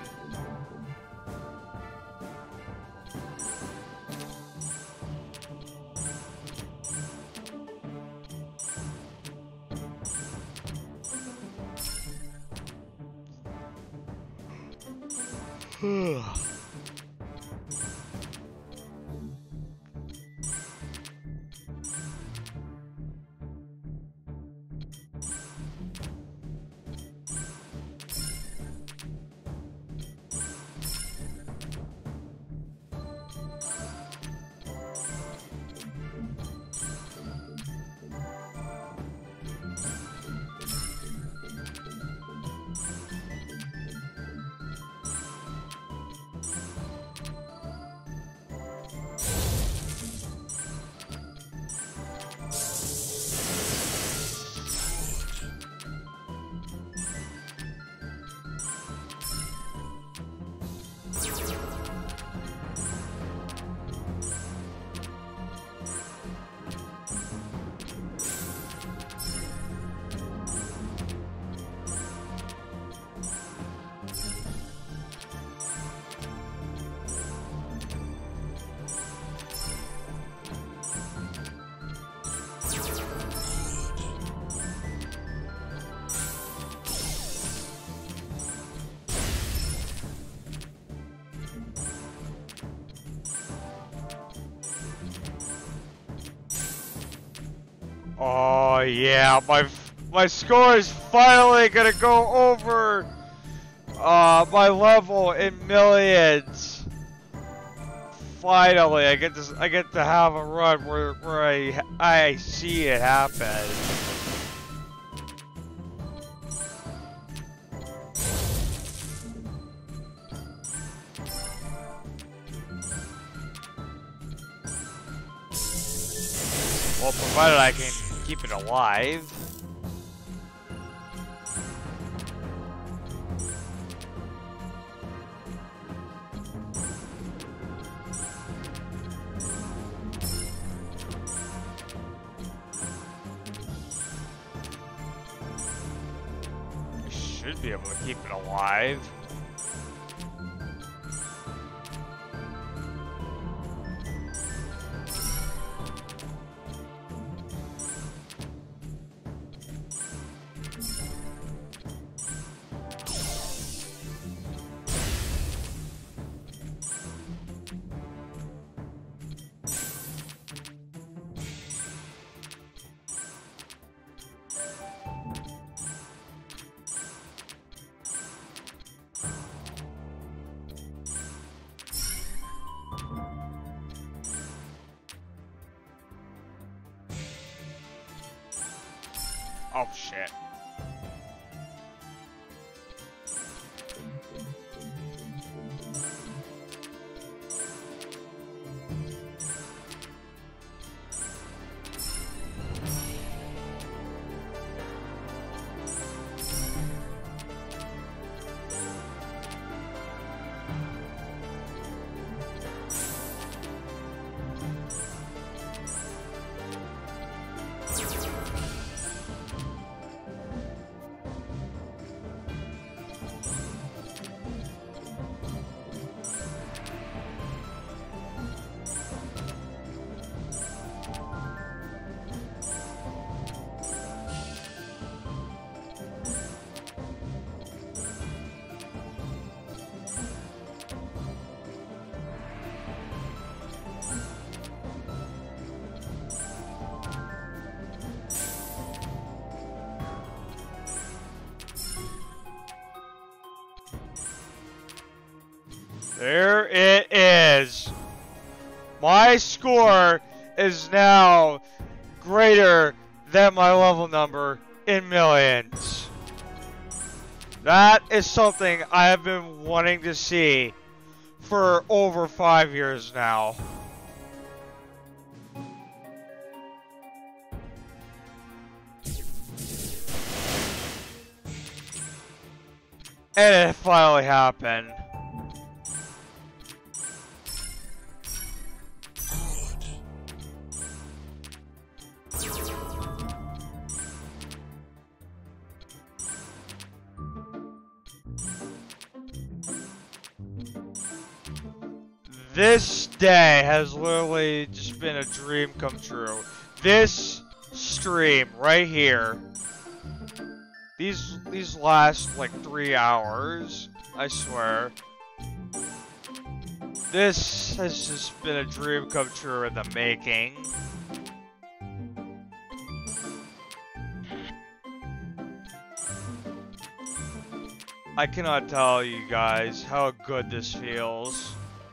Oh yeah, my score is finally gonna go over my level in millions. Finally, I get to have a run where I see it happen. Well, provided I can keep it alive. should be able to keep it alive. Oh shit. There it is. My score is now greater than my level number in millions. That is something I have been wanting to see for over 5 years now. And it finally happened. This day has literally just been a dream come true. This stream right here, these last like 3 hours, I swear. This has just been a dream come true in the making. I cannot tell you guys how good this feels.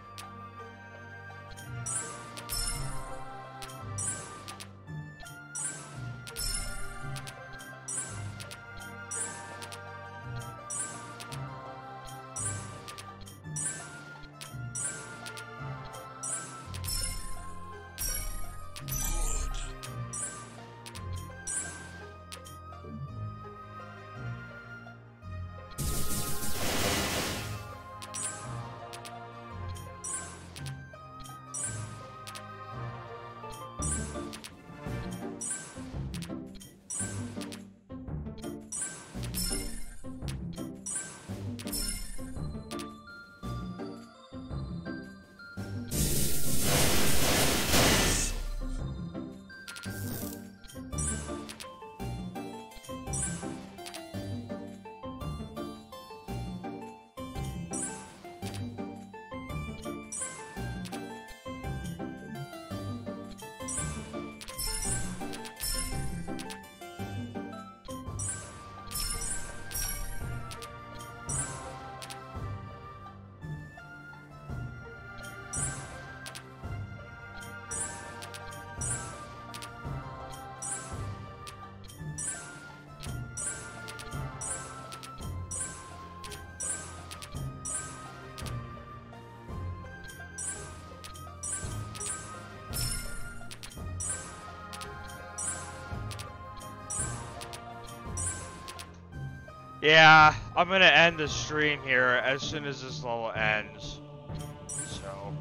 Yeah, I'm gonna end the stream here as soon as this level ends. So.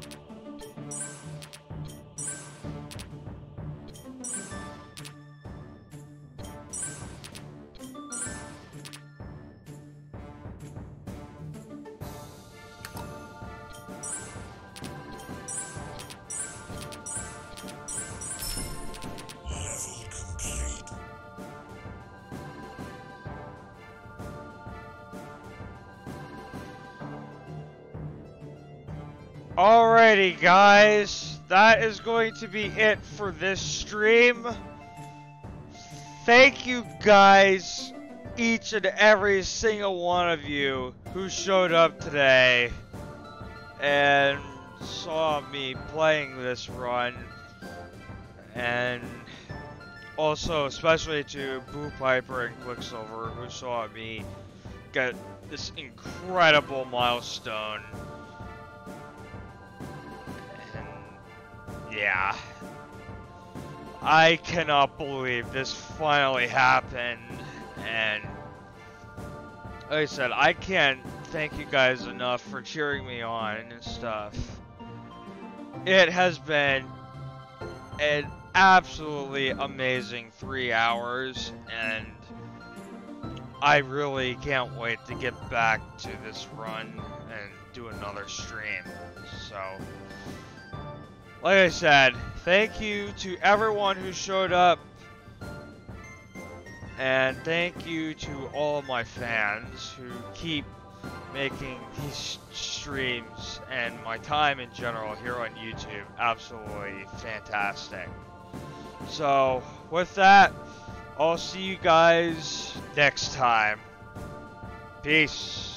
Alrighty, guys, that is going to be it for this stream. Thank you guys, each and every single one of you who showed up today and saw me playing this run, and also especially to Boo Piper and Quicksilver who saw me get this incredible milestone. And yeah, I cannot believe this finally happened, and like I said, I can't thank you guys enough for cheering me on and stuff. It has been an absolutely amazing 3 hours, and I really can't wait to get back to this run and do another stream. So, like I said, thank you to everyone who showed up, and thank you to all of my fans who keep making these streams and my time in general here on YouTube absolutely fantastic. So, with that, I'll see you guys next time. Peace.